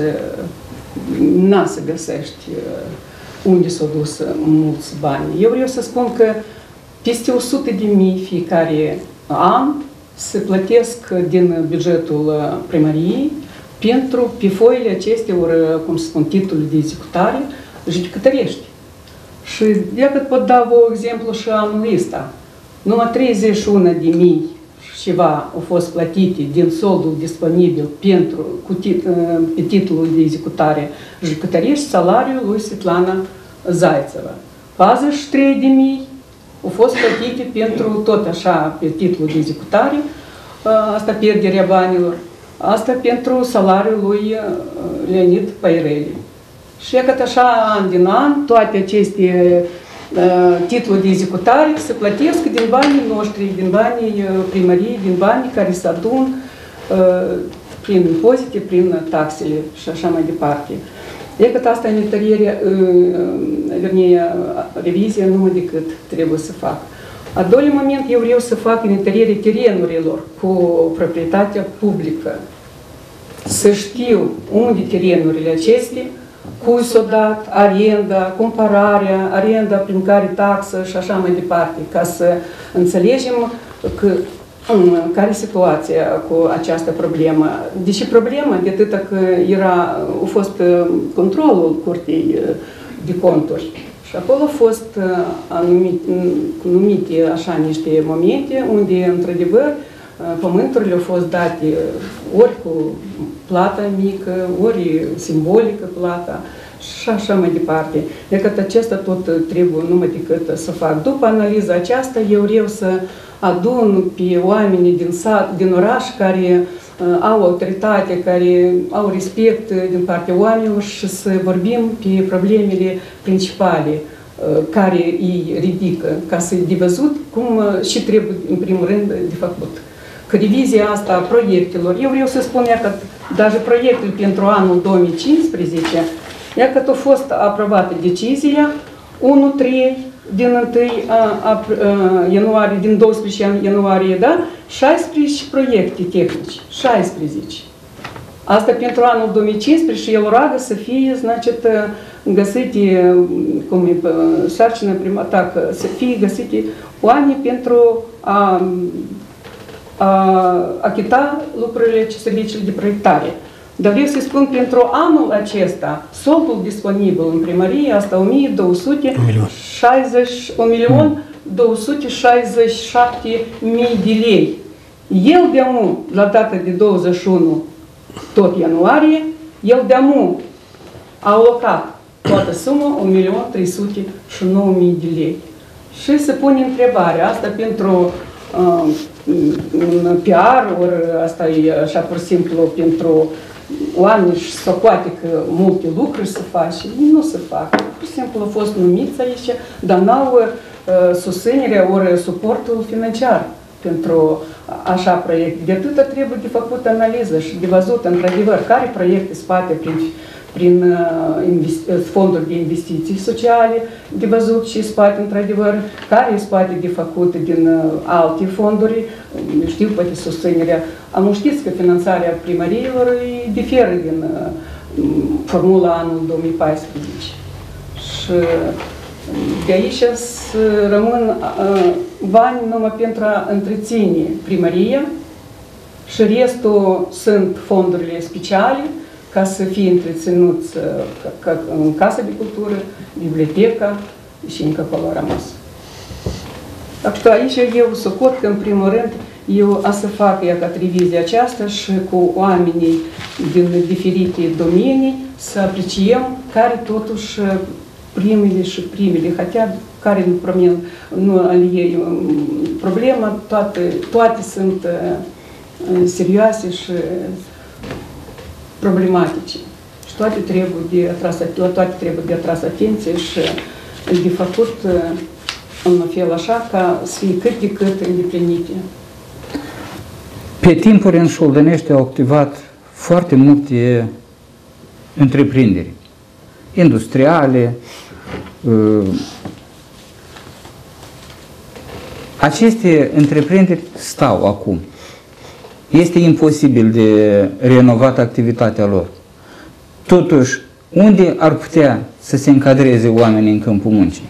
S2: n-a să găsești unde s-au dus mulți bani. Eu vreau să spun că peste 100.000 fiecare an se plătesc din bugetul primăriei pentru, pe foile acestea, ori, cum se spun, titlul de executare, judecătorești. Și dacă pot da vă exemplu și anul ăsta, numai 31.000 ceva au fost plătite din soldul disponibil pe titlul de executare judecătorești salariul lui Svetlana Zaițeva. 43.000 au fost plătite pentru tot așa pe titlul de executare, asta pierderea banilor. Asta pentru salariul lui Leonid Paireli. Și că așa, an din an, toate aceste titluri de executare se plătesc din banii noștri, din banii primăriei, din banii care se adun prin impozite, prin taxele și așa mai departe. E că asta revizia numai decât trebuie să fac. A doilea moment, eu vreau să fac inventariere terenurilor cu proprietatea publică. Să știu unde terenurile acestea, cui s-o dat, arenda, cumpărarea, arenda prin care taxă și așa mai departe, ca să înțelegem care e situația cu această problemă. Deși problema, de atâta că a fost controlul Curții de Conturi. Și acolo au fost numite așa niște momente unde, într-adevăr, pământurile au fost date ori cu plata mică, ori simbolică plata și așa mai departe. Decât acesta tot trebuie numai decât să fac. După analiza aceasta, eu vreau să adun pe oamenii din sat, din oraș, care au autoritate, care au respect din partea oamenilor și să vorbim pe problemele principale care îi ridică, ca să-i de văzut cum și trebuie, în primul rând, de făcut. Că revizia asta a proiectelor, eu vreau să spun că даже proiectul pentru anul 2015, că a fost aprobată decizia 1-3 din 1 ianuarie, din 12 ianuarie, da? 16 proiecte tehnici, 16. Asta pentru anul 2015 și el roagă să fie, значит, găsite, cum e sarcina prima, să fie găsite oameni pentru a achita lucrurile, serviciile de proiectare. Dar vreau să spun, pentru anul acesta, soldul disponibil în primărie, asta 1.267.000 de lei. El de-amu, la data de 21 tot ianuarie, el de-amu a alocat toată suma 1.309.000 de lei. Și se pune întrebarea asta pentru PR, ori asta e așa pur și simplu pentru oameni și să poate că multe lucruri se fac și nu se fac. Pur și simplu au fost numiți aici, dar n-au susținerea ori suportul financiar pentru așa proiecte. De atât trebuie de făcut analiză și de văzut într-adevăr care proiecte spate prin fonduri de investiții sociale, de văzut și spate într-adevăr care spate de făcut din alte fonduri, știu poate susținerea. Am știți că finanțarea primăriilor diferă din formula anul 2014. Și de aici rămân bani numai pentru a întreține primăria și restul sunt fondurile speciale ca să fie întreținuți în Casa de Cultură, biblioteca și încă acolo a rămas. Așa că aici eu socot că în primul rând eu a să fac ca revizia aceasta și cu oamenii din diferite domenii să apreciem care totuși primele, hatea care nu alie problema, toate sunt serioase și problematice. Și toate trebuie de atras atenție și de făcut în fel așa ca să fie cât de cât îndeplinite.
S1: Pe timpuri în Șoldănești au activat foarte multe întreprinderi industriale. Aceste întreprinderi stau acum. Este imposibil de renovat activitatea lor. Totuși, unde ar putea să se încadreze oamenii în câmpul muncii?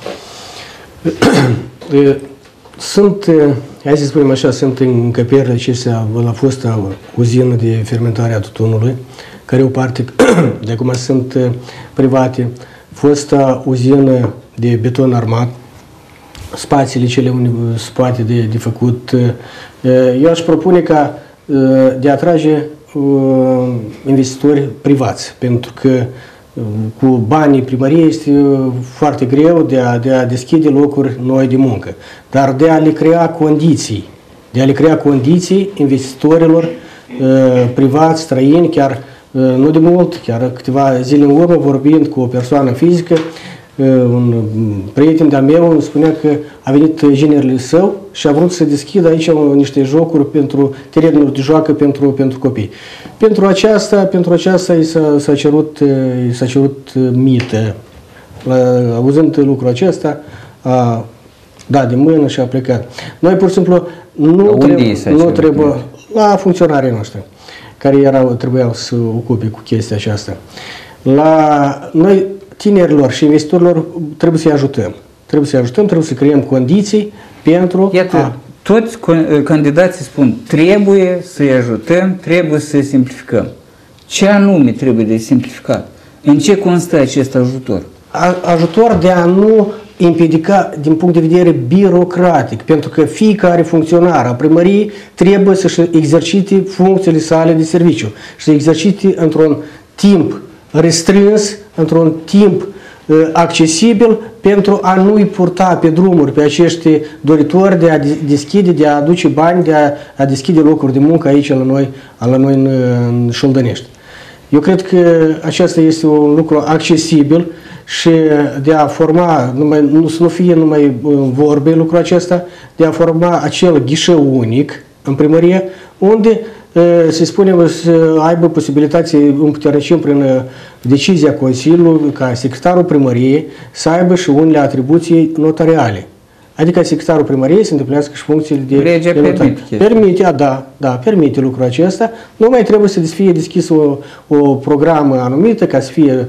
S3: Sunt, hai să spunem așa, sunt încăperile acestea la fosta uzină de fermentare a tutunului, care o parte de acum sunt private, fosta uzină de beton armat, spațiile cele unde se poate de făcut. Eu aș propune ca de a atrage investitori privați, pentru că cu banii primăriei este foarte greu de a deschide locuri noi de muncă, dar de a le crea condiții investitorilor privați, străini, chiar nu de mult, chiar câteva zile în urmă, vorbind cu o persoană fizică, un prieten de-a meu îmi spunea că a venit ginerele său și a vrut să deschidă aici niște jocuri pentru terenuri de joacă pentru copii. Pentru aceasta i s-a cerut mită. Auzând lucrul acesta, a dat de mână și a plecat. Noi pur și simplu nu trebuie la funcționarii noștri care trebuiau să ocupe cu chestia aceasta. La noi tinerilor și investitorilor trebuie să-i ajutăm. Trebuie să creăm condiții pentru
S1: toți candidații spun, trebuie să-i ajutăm, trebuie să simplificăm. Ce anume trebuie de simplificat? În ce constă acest ajutor?
S3: Ajutor de a nu împiedica din punct de vedere birocratic, pentru că fiecare funcționar a primăriei trebuie să-și exercite funcțiile sale de serviciu și să exercite într-un timp restrâns, într-un timp accesibil pentru a nu-i purta pe drumuri pe acești doritori de a deschide, de a aduce bani, de a deschide locuri de muncă aici la noi în Șoldănești. Eu cred că acesta este un lucru accesibil și de a forma, să nu fie numai vorbe lucrul acesta, de a forma acel ghișeu unic în primărie, unde să spunem, să aibă posibilitatea împuternicim prin decizia Consiliului ca secretarul primăriei să aibă și unele atribuții notariale. Adică secretarul primăriei să îndeplinească și funcțiile de
S1: permite.
S3: Permite lucrul acesta. Nu mai trebuie să fie deschis o programă anumită ca să fie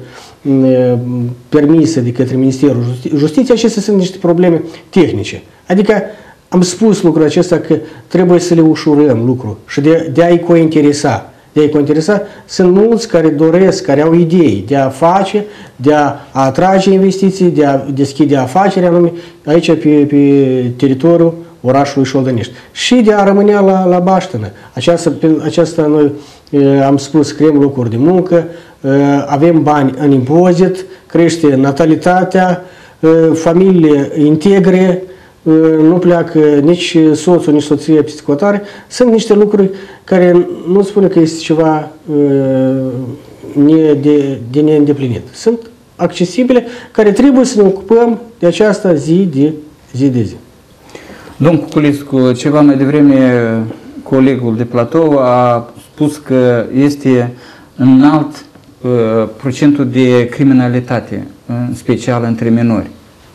S3: permise de către Ministerul Justiției, acestea sunt niște probleme tehnice. Adică am spus lucrul acesta că trebuie să le ușurăm lucrul și de a-i cointeresa. De a-i cointeresa sunt mulți care doresc, care au idei de a face, de a atrage investiții, de a deschide afaceri anume aici pe teritoriul orașului Șoldănești și de a rămâne la baștină. Aceasta noi am spus, creăm locuri de muncă, avem bani în impozit, crește natalitatea, familiile integre, nu pleacă nici soțul, nici soția psihotare. Sunt niște lucruri care nu spune că este ceva de neîndeplinit. Sunt accesibile, care trebuie să ne ocupăm de aceasta zi de zi.
S1: Domnul Cuculescu, ceva mai devreme colegul de platou a spus că este înalt procentul de criminalitate, în special între minori.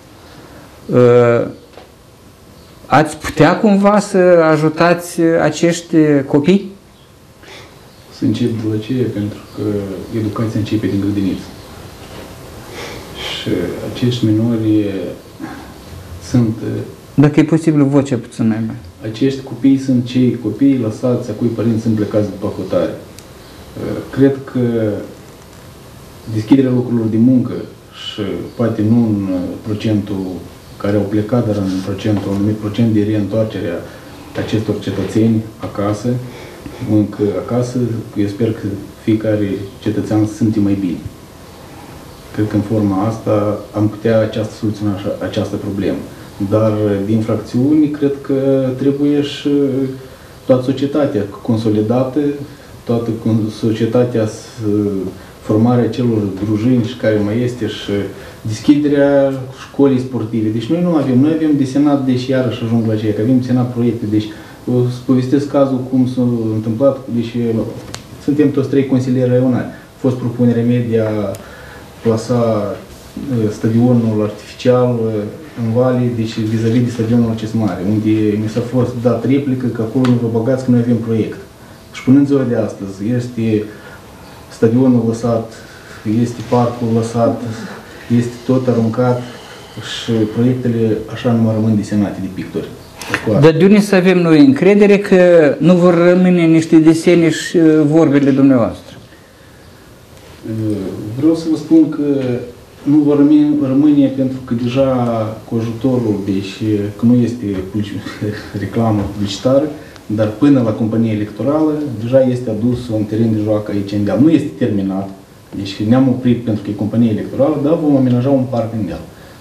S1: Ați putea cumva să ajutați acești copii?
S4: Să încep de la ce? Pentru că educația începe din grădiniță. Și acești minori sunt...
S1: Dacă e posibil, vocea puțin mai mare.
S4: Acești copii sunt cei copii lăsați, a cui părinți sunt plecați după hotare. Cred că deschiderea locurilor de muncă și poate nu în procentul care au plecat, dar în un anumit procent de reîntoarcere a acestor cetățeni acasă, încă acasă, eu sper că fiecare cetățean se simte mai bine. Cred că în forma asta am putea soluționa această problemă. Dar de infracțiuni, cred că trebuie și toată societatea consolidată, toată societatea, formarea celor drujini și care mai este și deschiderea școlii sportive. Deci noi avem desenat, deci iarăși ajung la aceea, că avem desenat proiecte. Deci o să povestesc cazul cum s-a întâmplat, deci suntem toți 3 consilieri raionali. A fost propunerea mea de a plasa stadionul artificial în vale, deci vis-a-vis de stadionul acest mare, unde mi s-a fost dat replică că acolo nu vă băgați că noi avem proiect. Și până în ziua de astăzi este stadionul lăsat, este parcul lăsat, este tot aruncat și proiectele așa nu mai rămân desenate de pictori.
S1: Dar de unde să avem noi încredere că nu vor rămâne niște desene și vorbele dumneavoastră?
S4: Vreau să vă spun că nu vor rămâne pentru că deja cu ajutorul, deci că nu este reclamă publicitară, dar până la compania electorală deja este adus un teren de joacă aici în deal. Nu este terminat, deci ne-am oprit pentru că e compania electorală, dar vom amenaja un parc în deal.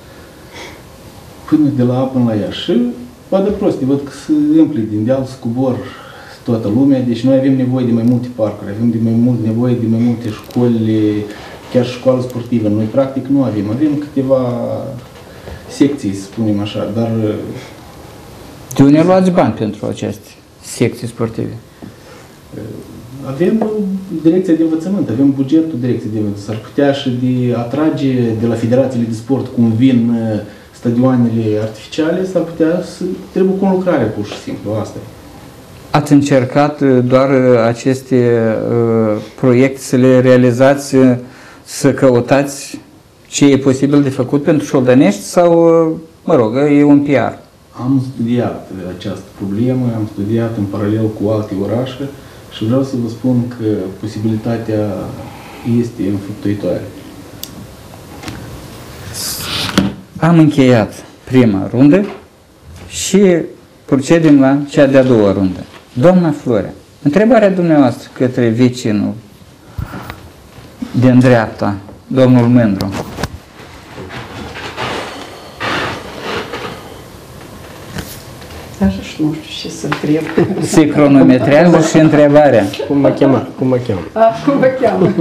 S4: Până de la A până la ea. Și vadă prost, văd că se împli din deal, se cobor toată lumea, deci noi avem nevoie de mai multe parcuri, avem nevoie de mai multe școli, chiar școală sportivă. Noi practic nu avem. Avem câteva secții, să spunem așa, dar...
S1: De unde luați bani pentru aceste secții sportive?
S4: Avem direcția de învățământ, avem bugetul direcției de învățământ. S-ar putea și de atrage de la federațiile de sport cum vin stadioanele artificiale, s-ar putea să trebuie conlucrare pur și simplu, asta e.
S1: Ați încercat doar aceste proiecte să le realizați, să căutați ce e posibil de făcut pentru Șoldănești sau, mă rog, e un PR?
S4: Am studiat această problemă, am studiat în paralel cu alte orașe și vreau să vă spun că posibilitatea este înfăptuitoare.
S1: Am încheiat prima rundă și procedem la cea de-a doua rundă. Doamna Florea, întrebarea dumneavoastră către vecinul din dreapta, domnul Mândru.
S2: Așa și nu știu ce să întreb.
S1: Se cronometrează și întrebarea.
S3: Cum mă cheamă?
S2: Cum mă cheamă?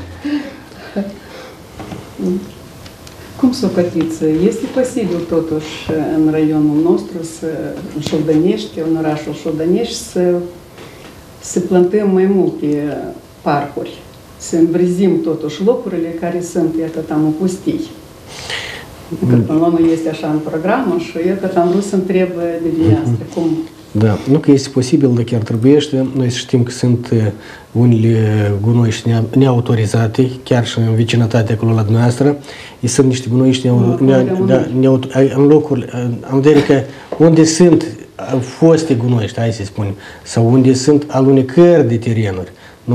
S2: Cum socotiți? Este posibil totuși în raionul nostru, în Șoldănești, în orașul Șoldănești, să plantăm mai multe parcuri, să îmbrizim totuși locurile care sunt, iată, am pustii. Că până la urmă este așa în programă și iată, am vrut să întreb de dumneavoastră cum
S3: Da, nu că este posibil, dar chiar trebuiește. Noi știm că sunt unele gunoiști neautorizate, chiar și în vecinătate acolo la dumneavoastră. Sunt niște gunoiști în locuri, în vedere unde sunt foste gunoiști, hai să spunem, sau unde sunt alunecări de terenuri.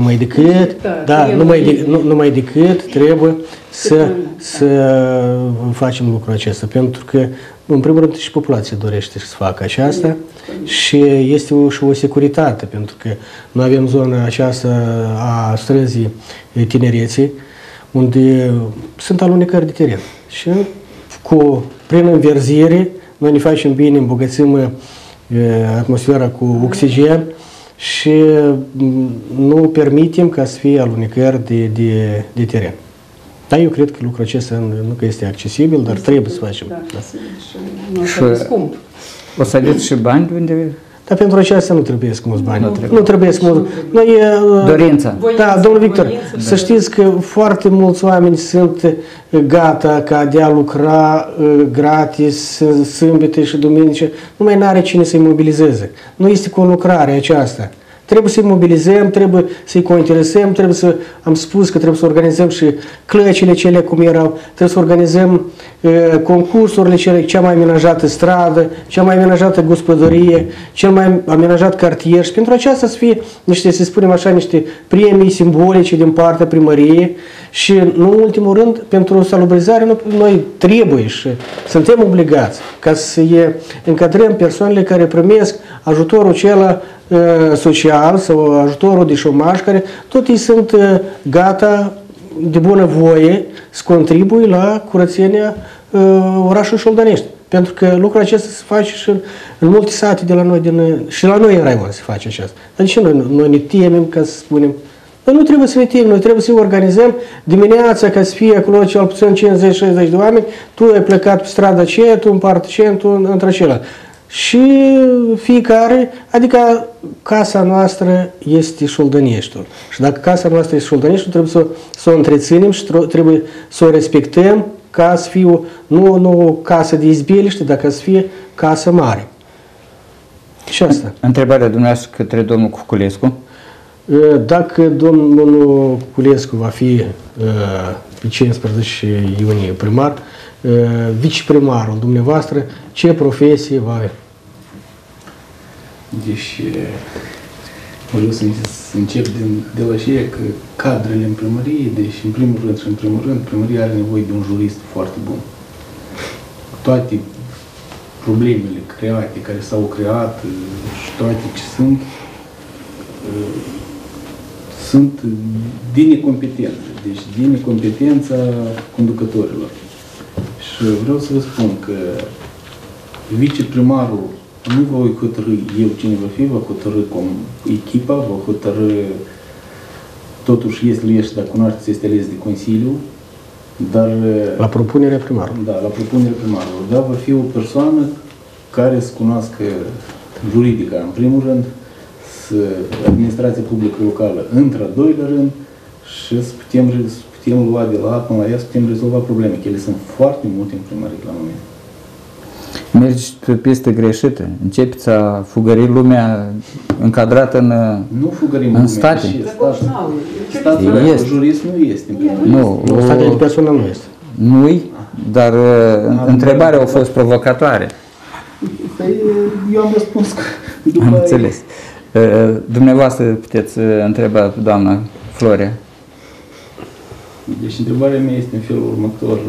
S3: Numai decât trebuie să facem lucrul acesta, pentru că, în primul rând, și populația dorește să facă aceasta și este și o securitate, pentru că noi avem zona aceasta a străzii Tinereții, unde sunt alunecări de teren. Și prin înverzire, noi ne facem bine, îmbogățim atmosfera cu oxigen și nu permitem ca să fie alunecări de teren. Dar eu cred că lucrul acesta nu că este accesibil, dar trebuie să facem.
S2: Și scump.
S1: O să aveți și bani de unde?
S3: Dar pentru aceasta nu trebuie să mulți bani. Nu trebuie să mulți.
S1: Dorința.
S3: Da, domnul Victor, să știți că foarte mulți oameni sunt gata ca de a lucra gratis, sâmbete și duminice. Numai n-are cine să-i mobilizeze. Nu este conlucrare aceasta. Trebuie să-i mobilizăm, trebuie să-i cointeresăm, trebuie să, am spus că trebuie să organizăm și clăcile cele cum erau, trebuie să organizăm concursurile, cea mai amenajată stradă, cea mai amenajată gospodărie, cel mai amenajat cartier și pentru aceasta să fie niște, să spunem așa, niște premii simbolice din partea primăriei și, nu în ultimul rând, pentru salubrizare noi trebuie și suntem obligați ca să încadrăm persoanele care primesc ajutorul acela social sau ajutorul de șomaj, care tot ei sunt gata de bună voie să contribuie la curățenia orașului Șoldănești. Pentru că lucrul acesta se face și în multe sate de la noi, și la noi în raion se face aceasta. Dar de ce noi ne temem, ca să spunem? Noi nu trebuie să ne temem, noi trebuie să organizăm dimineața ca să fie acolo cel puțin 50-60 de oameni, tu ai plecat pe strada aceea, tu în partea aceea, tu între-acela. Și fiecare, adică casa noastră este Șoldăneștiul. Și dacă casa noastră este Șoldăneștiul, trebuie să o întreținem și trebuie să o respectăm ca să fie nu o casă de izbeliște, dar ca să fie casă mare. Și asta.
S1: Întrebarea dumneavoastră către domnul Cuculescu.
S3: Dacă domnul Cuculescu va fi pe 15 iunie primar, viceprimarul dumneavoastră, ce profesie va avea?
S4: Deci, vreau să încep de la aceea că cadrele în primărie, deci în primul rând, primăria are nevoie de un jurist foarte bun. Toate problemele create, care s-au creat și toate ce sunt din necompetență, deci din necompetența conducătorilor. Și vreau să vă spun că viceprimarul nu va hotărâ eu cine va fi, va hotărâ echipa, va hotărâ, totuși este dacă cunoașteți, este ales de Consiliu, dar...
S3: La propunerea primarului.
S4: Da, la propunerea primarului. Dar va fi o persoană care să cunoască juridica, în primul rând, administrația publică locală, într-al doilea rând, și să putem lua de la A până la ea, să putem rezolva probleme, că ele sunt foarte multe în primărie la moment.
S1: Mergi pe piste greșită. Începi să fugări lumea încadrată în state.
S4: Statul jurist nu este.
S1: Nu,
S3: statul de personal nu este.
S1: Nu-i, dar întrebarea a fost provocatoare.
S4: Eu am răspuns că după
S1: am înțeles. Dumneavoastră puteți întreba pe doamna Florea.
S4: Deci întrebarea mea este în felul următor.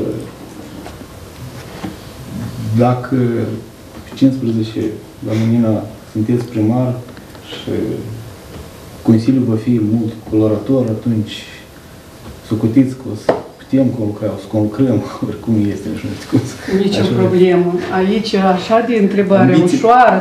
S4: Dacă pe 15, doamna Nina, sunteți primar și Consiliul va fi multicolorator, atunci socotiți că o să putem conlucra, o să conlucrăm, oricum este, nu știu cum.
S2: Nici o problemă. Aici, așa de întrebare ușoară,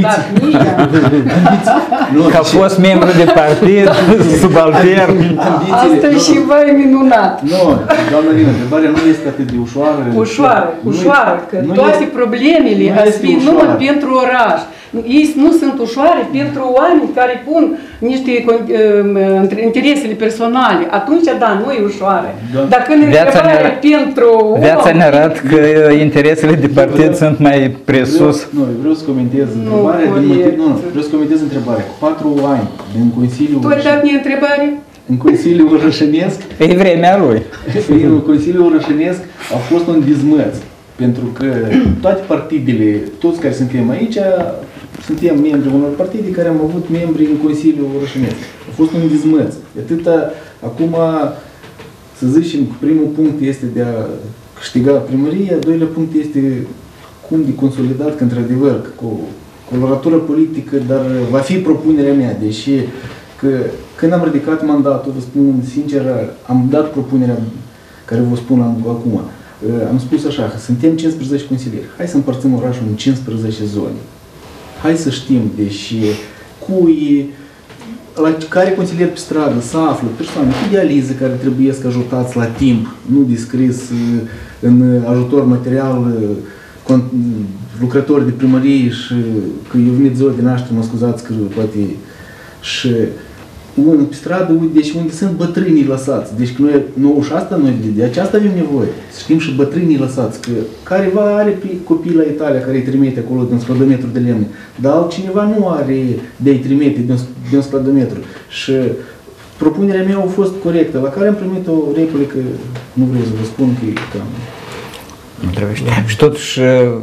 S1: Ca fost membru de partid, subaltern.
S2: Asta e ceva minunat.
S4: Nu, doamna Nina, întrebarea nu este atât de ușoară.
S2: Ușoară, că toate problemele ar fi numai pentru oraș. ei nu sunt ușoare pentru oameni care pun niște interesele personale. Atunci, da, nu e ușoare.
S4: Da.
S2: Dacă ne întrebare pentru
S1: Viața ne arată că interesele de partid sunt mai presus.
S4: Vreau să comentez întrebarea din motiv. Vreau să comentez întrebarea. Cu 4 ani din Consiliul
S2: Tu ai dat mie întrebare?
S4: în Consiliul Orășănesc,
S1: E vremea lui.
S4: în Consiliul Orășănesc a fost un dizmăț. Pentru că toate partidele, toți care suntem aici, suntem membri unor partide care am avut membri în Consiliul Orășănesc. A fost un dizmăț. Atâta, acum, să zicem, primul punct este de a câștiga primăria, doilea punct este cum de consolidat, că într-adevăr, cu coloratură politică, dar va fi propunerea mea, deși că când am ridicat mandatul, vă spun sincer, am dat propunerea care vă spun acum. Am spus așa, că suntem 15 consilieri. Hai să împărțim orașul în 15 zone. Hai să știm, deși cui, la care consilier pe stradă să află persoane cu dializă care trebuie să ajutați la timp, nu descris în ajutor material lucrători de primărie și că eu venit ziua de naștere, mă scuzați că poate și pe stradă, deci unde sunt bătrânii lăsați. Deci noi și asta, noi de aceasta avem nevoie. Să știm și bătrânii lăsați. Că careva are copii la Italia care îi trimite acolo de un skladometru de lemne, dar altcineva nu are de a-i trimite de un skladometru. Și propunerea mea a fost corectă, la care am primit o replică, nu vreau să vă spun că e cam...
S1: Nu trebuie. Și totuși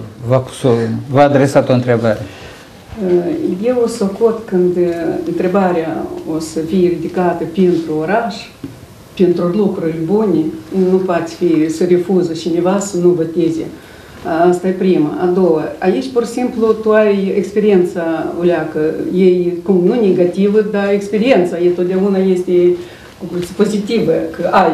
S1: v-a adresat o întrebare.
S2: Eu o socot când întrebarea o să fie ridicată pentru oraș, pentru lucruri bune, nu poate fi să refuză cineva să nu voteze. Asta e prima. A doua, aici pur și simplu tu ai experiența, uleacă, e cum nu negativă, dar experiența e totdeauna este pozitivă, că ai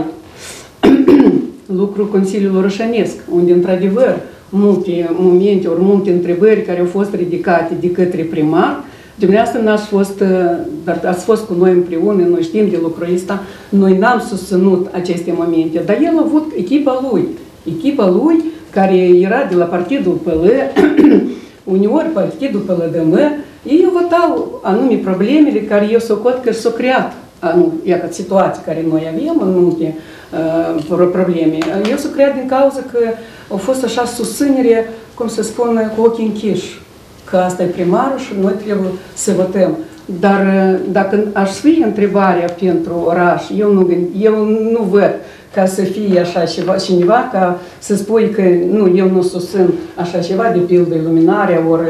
S2: lucru Consiliul Orășănesc, unde într-adevăr multe momente, ori multe întrebări care au fost ridicate de către primar. Dumneavoastră n-ați fost, dar ați fost cu noi împreună, noi știm de lucrul ăsta, noi n-am susținut aceste momente, dar el a avut echipa lui care era de la Partidul PL, uneori Partidul PLDM, ei votau anume problemele care eu socot că s-au creat, iată, situații care noi avem în multe probleme. Eu s-au creat din cauza că a fost așa susținere, cum să spun, cu ochii închiși, că asta e primarul și noi trebuie să votăm. Dar dacă aș fi întrebarea pentru oraș, eu nu văd ca să fie așa cineva, ca să spui că nu, eu nu susțin așa ceva, de pildă iluminarea, ori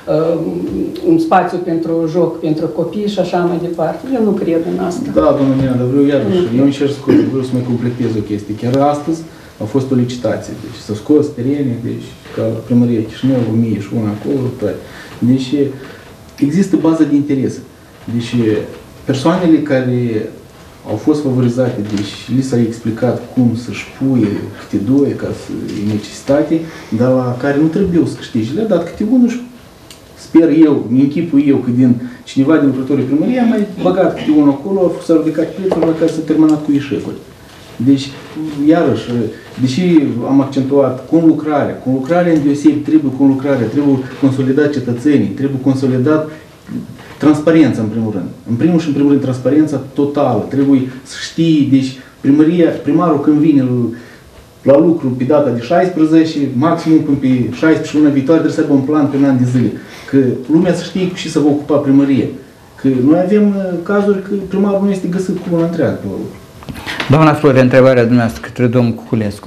S2: un spațiu pentru joc, pentru copii și așa mai departe. Eu nu cred în asta.
S4: Da, doamna Nina, dar vreau iarăși, eu încerc să mai completez o chestie. Chiar astăzi a fost o licitație, deci s-a scos terene, deci ca primăria Chișinău, 1000 și una acolo, toate. Deci există bază de interes. Deci persoanele care au fost favorizate, deci li s-a explicat cum să-și puie câte doi ca să e necesitate, dar la care nu trebuie să câștige. Le-a dat câte unul și sper eu, închipui eu că din cineva din lucrătorii primăriei a mai băgat câte unul acolo, s-a ridicat prețul la care s-a terminat cu eșecuri. Deci, iarăși, deși am accentuat conlucrarea îndeosebi trebuie conlucrarea, trebuie consolidat cetățenii, trebuie consolidat transparența în primul rând. În primul și în primul rând transparența totală. Trebuie să știi, deci primarul când vine la lucru pe data de 16, maximum până pe 16 luna viitoare trebuie să aibă un plan pe un an de zile. Că lumea să știe și să vă ocupa primărie. Că noi avem cazuri că primarul nu este găsit cu una întreagă pe lucru.
S1: Doamna Florea, întrebarea dumneavoastră către domnul Cuculescu.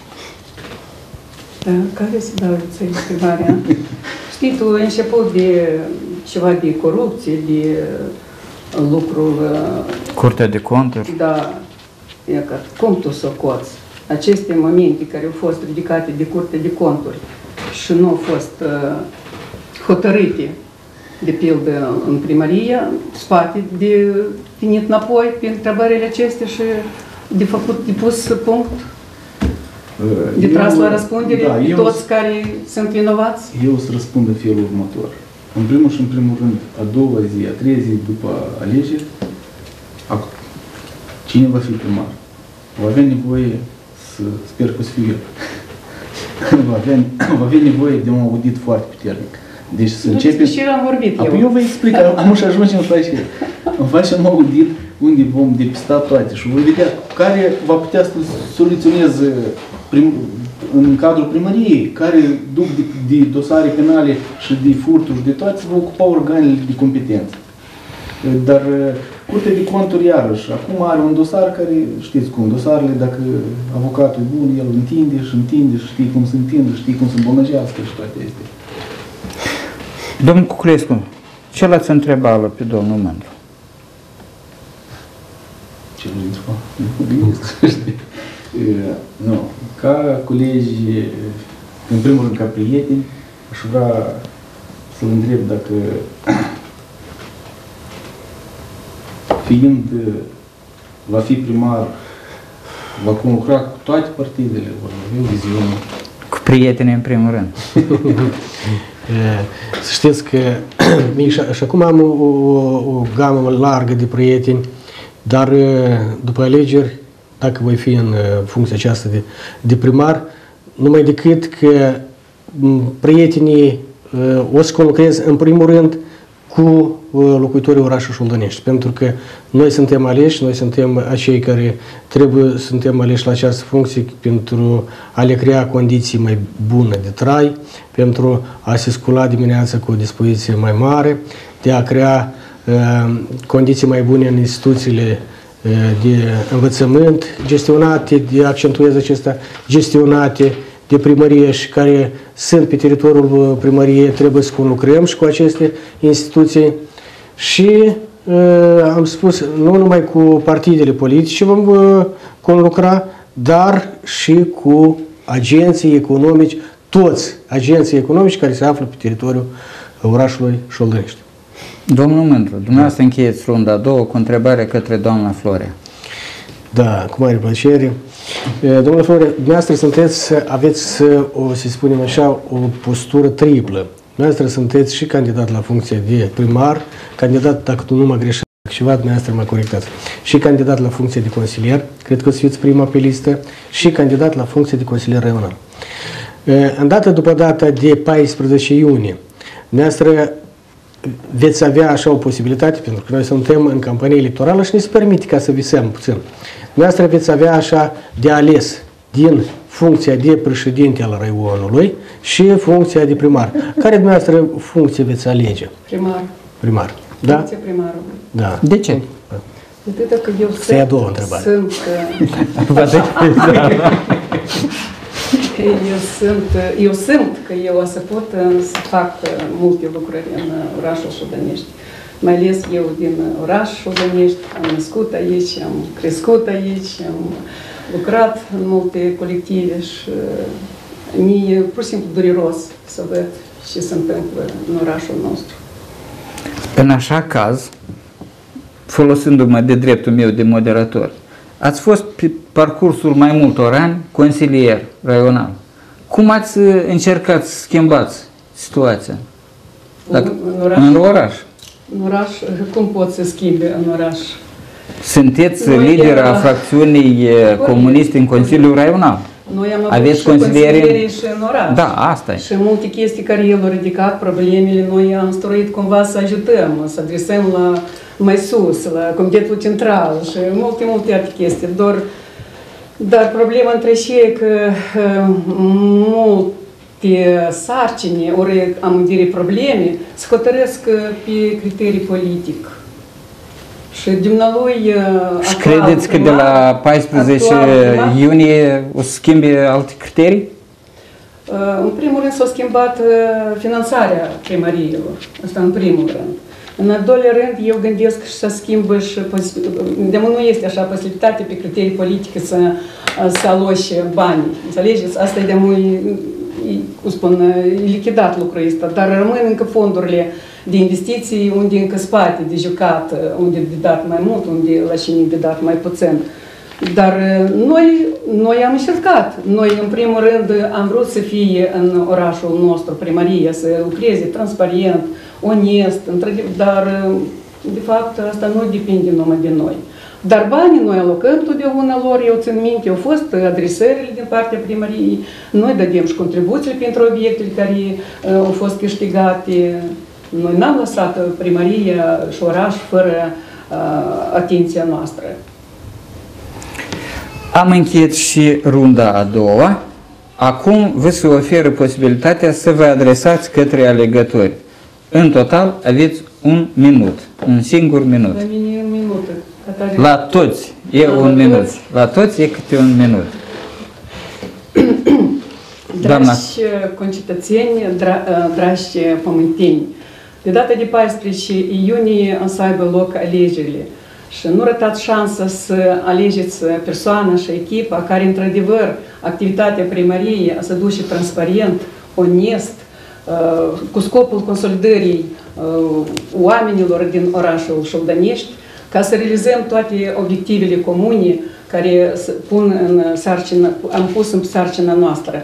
S2: Care să dau întrebarea? Știi, tu ai început de ceva de corupție, de lucruri...
S1: Curtea de conturi.
S2: Da. Cum tu socoți aceste momente care au fost ridicate de Curtea de Conturi și nu au fost hotărâte, de pildă în primărie, spate de venit înapoi pe întrebările acestea și de făcut, de pus punct, de tras la răspundere, da, toți care sunt vinovați?
S4: Eu o să răspund în felul următor. În primul și în primul rând, a doua zi, a treia zi după alegeri, cine va fi primar? Va avea nevoie sper că o să fiu eu, va avea nevoie de un audit foarte puternic. Deci să
S2: Nu
S4: începem...
S2: despre ce am vorbit
S4: Apoi
S2: eu.
S4: eu vă explic, am și ajungem îmi facem un audit unde vom depista toate și voi vedea care va putea să soluționeze în cadrul primăriei, care duc de dosare penale și de furturi și de toate, se vor ocupa organele de competență. Dar Curtea de Conturi, iarăși, acum are un dosar care, știți cum, dosarele, dacă avocatul e bun, el întinde și știe cum să întindă, știe cum să îmbunătățească și toate astea.
S1: Domnul Cuculescu, ce l-ați întrebat pe domnul Mândru?
S4: Ce nu știu, nu, ca colegi, în primul rând ca prieteni, aș vrea să-l întreb dacă, fiind, va fi primar, va conlucra cu toate partidele, vor avea o viziune.
S1: Cu prietenii, în primul rând.
S3: Să știți că și acum am o gamă largă de prieteni, dar după alegeri, dacă voi fi în funcția aceasta de primar, numai decât că prietenii o să conlucrez în primul rând cu locuitorii orașului Șoldănești, pentru că noi suntem aleși, noi suntem acei care suntem aleși la această funcție pentru a le crea condiții mai bune de trai, pentru a se scula dimineața cu o dispoziție mai mare, de a crea condiții mai bune în instituțiile de învățământ gestionate, accentuez acestea, gestionate de primărie și care sunt pe teritoriul primăriei, trebuie să conlucrăm și cu aceste instituții și am spus, nu numai cu partidele politice vom conlucra, dar și cu agenții economici, toți agenții economici care se află pe teritoriul orașului Șoldănești.
S1: Domnul Mândru, dumneavoastră încheieți runda a doua cu întrebare către doamna Florea.
S3: Da, cu mare plăcere. Domnule Florea, dumneavoastră aveți, să spunem așa, o postură triplă. Dumneavoastră sunteți și candidat la funcție de primar, candidat, dacă nu mă greșesc ceva, dumneavoastră mă corectați, și candidat la funcție de consilier, cred că o să fiți prima pe listă, și candidat la funcție de consilier raional. În data după data de 14 iunie, dumneavoastră veți avea așa o posibilitate, pentru că noi suntem în campanie electorală și ne se permite ca să visăm puțin. Dumneavoastră veți avea așa de ales din funcția de președinte al raionului și funcția de primar. Care dumneavoastră funcție veți alege?
S2: Primar.
S3: Primar. Da?
S2: Funcția primarului.
S3: Da.
S1: De ce?
S2: De că eu
S3: Să-i a doua întrebare.
S2: Eu simt că eu o să pot să fac multe lucruri în orașul Șoldănești. Mai ales eu din oraș Șoldănești, am născut aici, am crescut aici, am lucrat în multe colective și mie pur și simplu dureros să văd ce se întâmplă în orașul nostru.
S1: În așa caz, folosindu-mă de dreptul meu de moderator, ați fost pe parcursul mai multor ani consilier raional. Cum ați încercat să schimbați situația? În oraș.
S2: În oraș, cum pot să schimbe în oraș?
S1: Sunteți lidera fracțiunii comuniste în Consiliul Raional.
S2: Noi am avut
S1: Aveți
S2: și consilieri și în oraș.
S1: Da, asta e.
S2: Și multe chestii care el a ridicat, problemele, noi am stăruit cumva să ajutăm, să adresăm la mai sus, la Comitetul Central și multe alte chestii. Dar problema între și e că multe sarcini, ori am dire probleme, se hotărăsc pe criterii politic. Și dumnealui
S1: și credeți că de la 14 iunie o să schimbe alte criterii?
S2: În primul rând s-a schimbat finanțarea primăriilor. Asta în primul rând. În al doilea rând, eu gândesc și să schimbă și de nu este așa posibilitate pe criterii politice să aloce banii. Înțelegeți? Asta e de cum spun, lichidat lucrul ăsta, dar rămân încă fondurile de investiții unde încă spate de jucat, unde de dat mai mult, unde la cine de dat mai puțin. Dar noi am încercat. Noi, în primul rând, am vrut să fie în orașul nostru, primărie, să lucreze transparent, onest, dar, de fapt, asta nu depinde numai de noi. Dar banii noi alocăm totdeauna lor, eu țin minte, au fost adresările din partea primăriei, noi dădem și contribuții pentru obiectele care au fost câștigate. Noi n-am lăsat primăria și oraș fără atenția noastră.
S1: Am încheiat și runda a doua. Acum vă se oferă posibilitatea să vă adresați către alegători. În total aveți un minut, un singur minut.
S2: La mine un minut.
S1: La toți e un minut. La toți e câte un minut.
S2: Dragi concetățeni, dragi pământeni, de data de 14 iunie o să aibă loc alegerile. Și nu ratați șansa să alegeți persoana și echipa care, într-adevăr, activitatea primăriei să duce transparent, onest, cu scopul consolidării oamenilor din orașul Șoldănești, ca să realizăm toate obiectivele comune care am pus în sarcina noastră.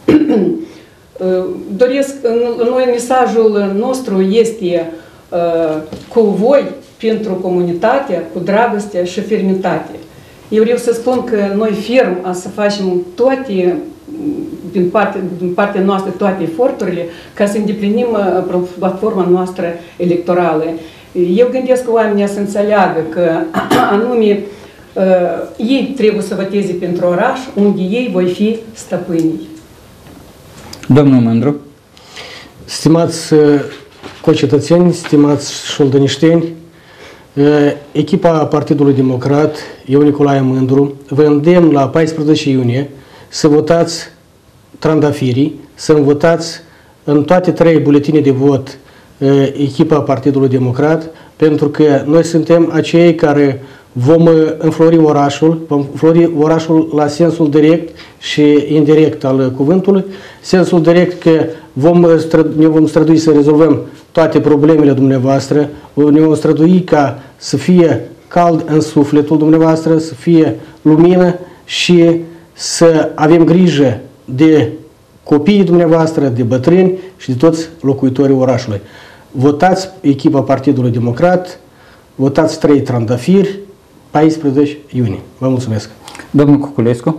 S2: Doresc, noi mesajul nostru este cu voi, pentru comunitate, cu dragoste și fermitate. Eu vreau să spun că noi ferm să facem toate, din partea noastră, toate eforturile ca să îndeplinim platforma noastră electorală. Eu gândesc că oamenii să înțeleagă că anume ei trebuie să voteze pentru oraș, unde ei voi fi stăpânii.
S1: Domnul Mândru.
S3: Stimați concetățeni, stimați șoldănișteni, echipa Partidului Democrat, eu Nicolae Mândru, vă îndemn la 14 iunie să votați trandafirii, să votați în toate 3 buletine de vot echipa Partidului Democrat, pentru că noi suntem acei care vom înflori orașul la sensul direct și indirect al cuvântului. Sensul direct că ne vom strădui să rezolvăm toate problemele dumneavoastră, ne vom strădui ca să fie cald în sufletul dumneavoastră, să fie lumină și să avem grijă de copiii dumneavoastră, de bătrâni și de toți locuitorii orașului. Votați echipa Partidului Democrat, votați 3 trandafiri, 14 iunie. Vă mulțumesc.
S1: Domnul Cuculescu.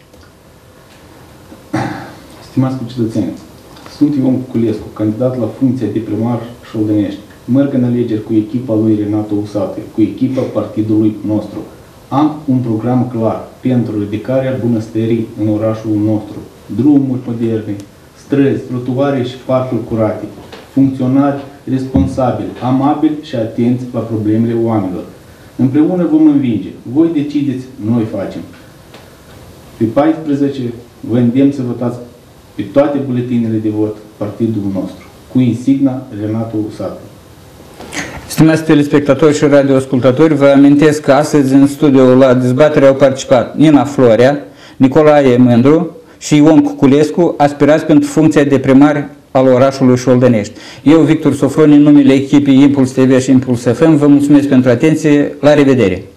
S4: Stimați concetățeni, sunt Ion Cuculescu, candidat la funcția de primar Șoldănești. Merg în alegeri cu echipa lui Renato Usate, cu echipa partidului nostru. Am un program clar pentru ridicarea bunăstării în orașul nostru. Drumuri moderne, străzi, trotuare și parcuri curate, funcționari responsabili, amabili și atenți la problemele oamenilor. Împreună vom învinge. Voi decideți, noi facem. Pe 14 vă îndemn să votați pe toate buletinele de vot partidul nostru, cu insigna Renato Usate.
S1: Stimați telespectatori și radioascultători, vă amintesc că astăzi în studio la dezbatere au participat Nina Florea, Nicolae Mândru și Ion Cuculescu, aspirați pentru funcția de primar al orașului Șoldănești. Eu, Victor Sofroni, în numele echipei Impuls TV și Impuls FM, vă mulțumesc pentru atenție. La revedere!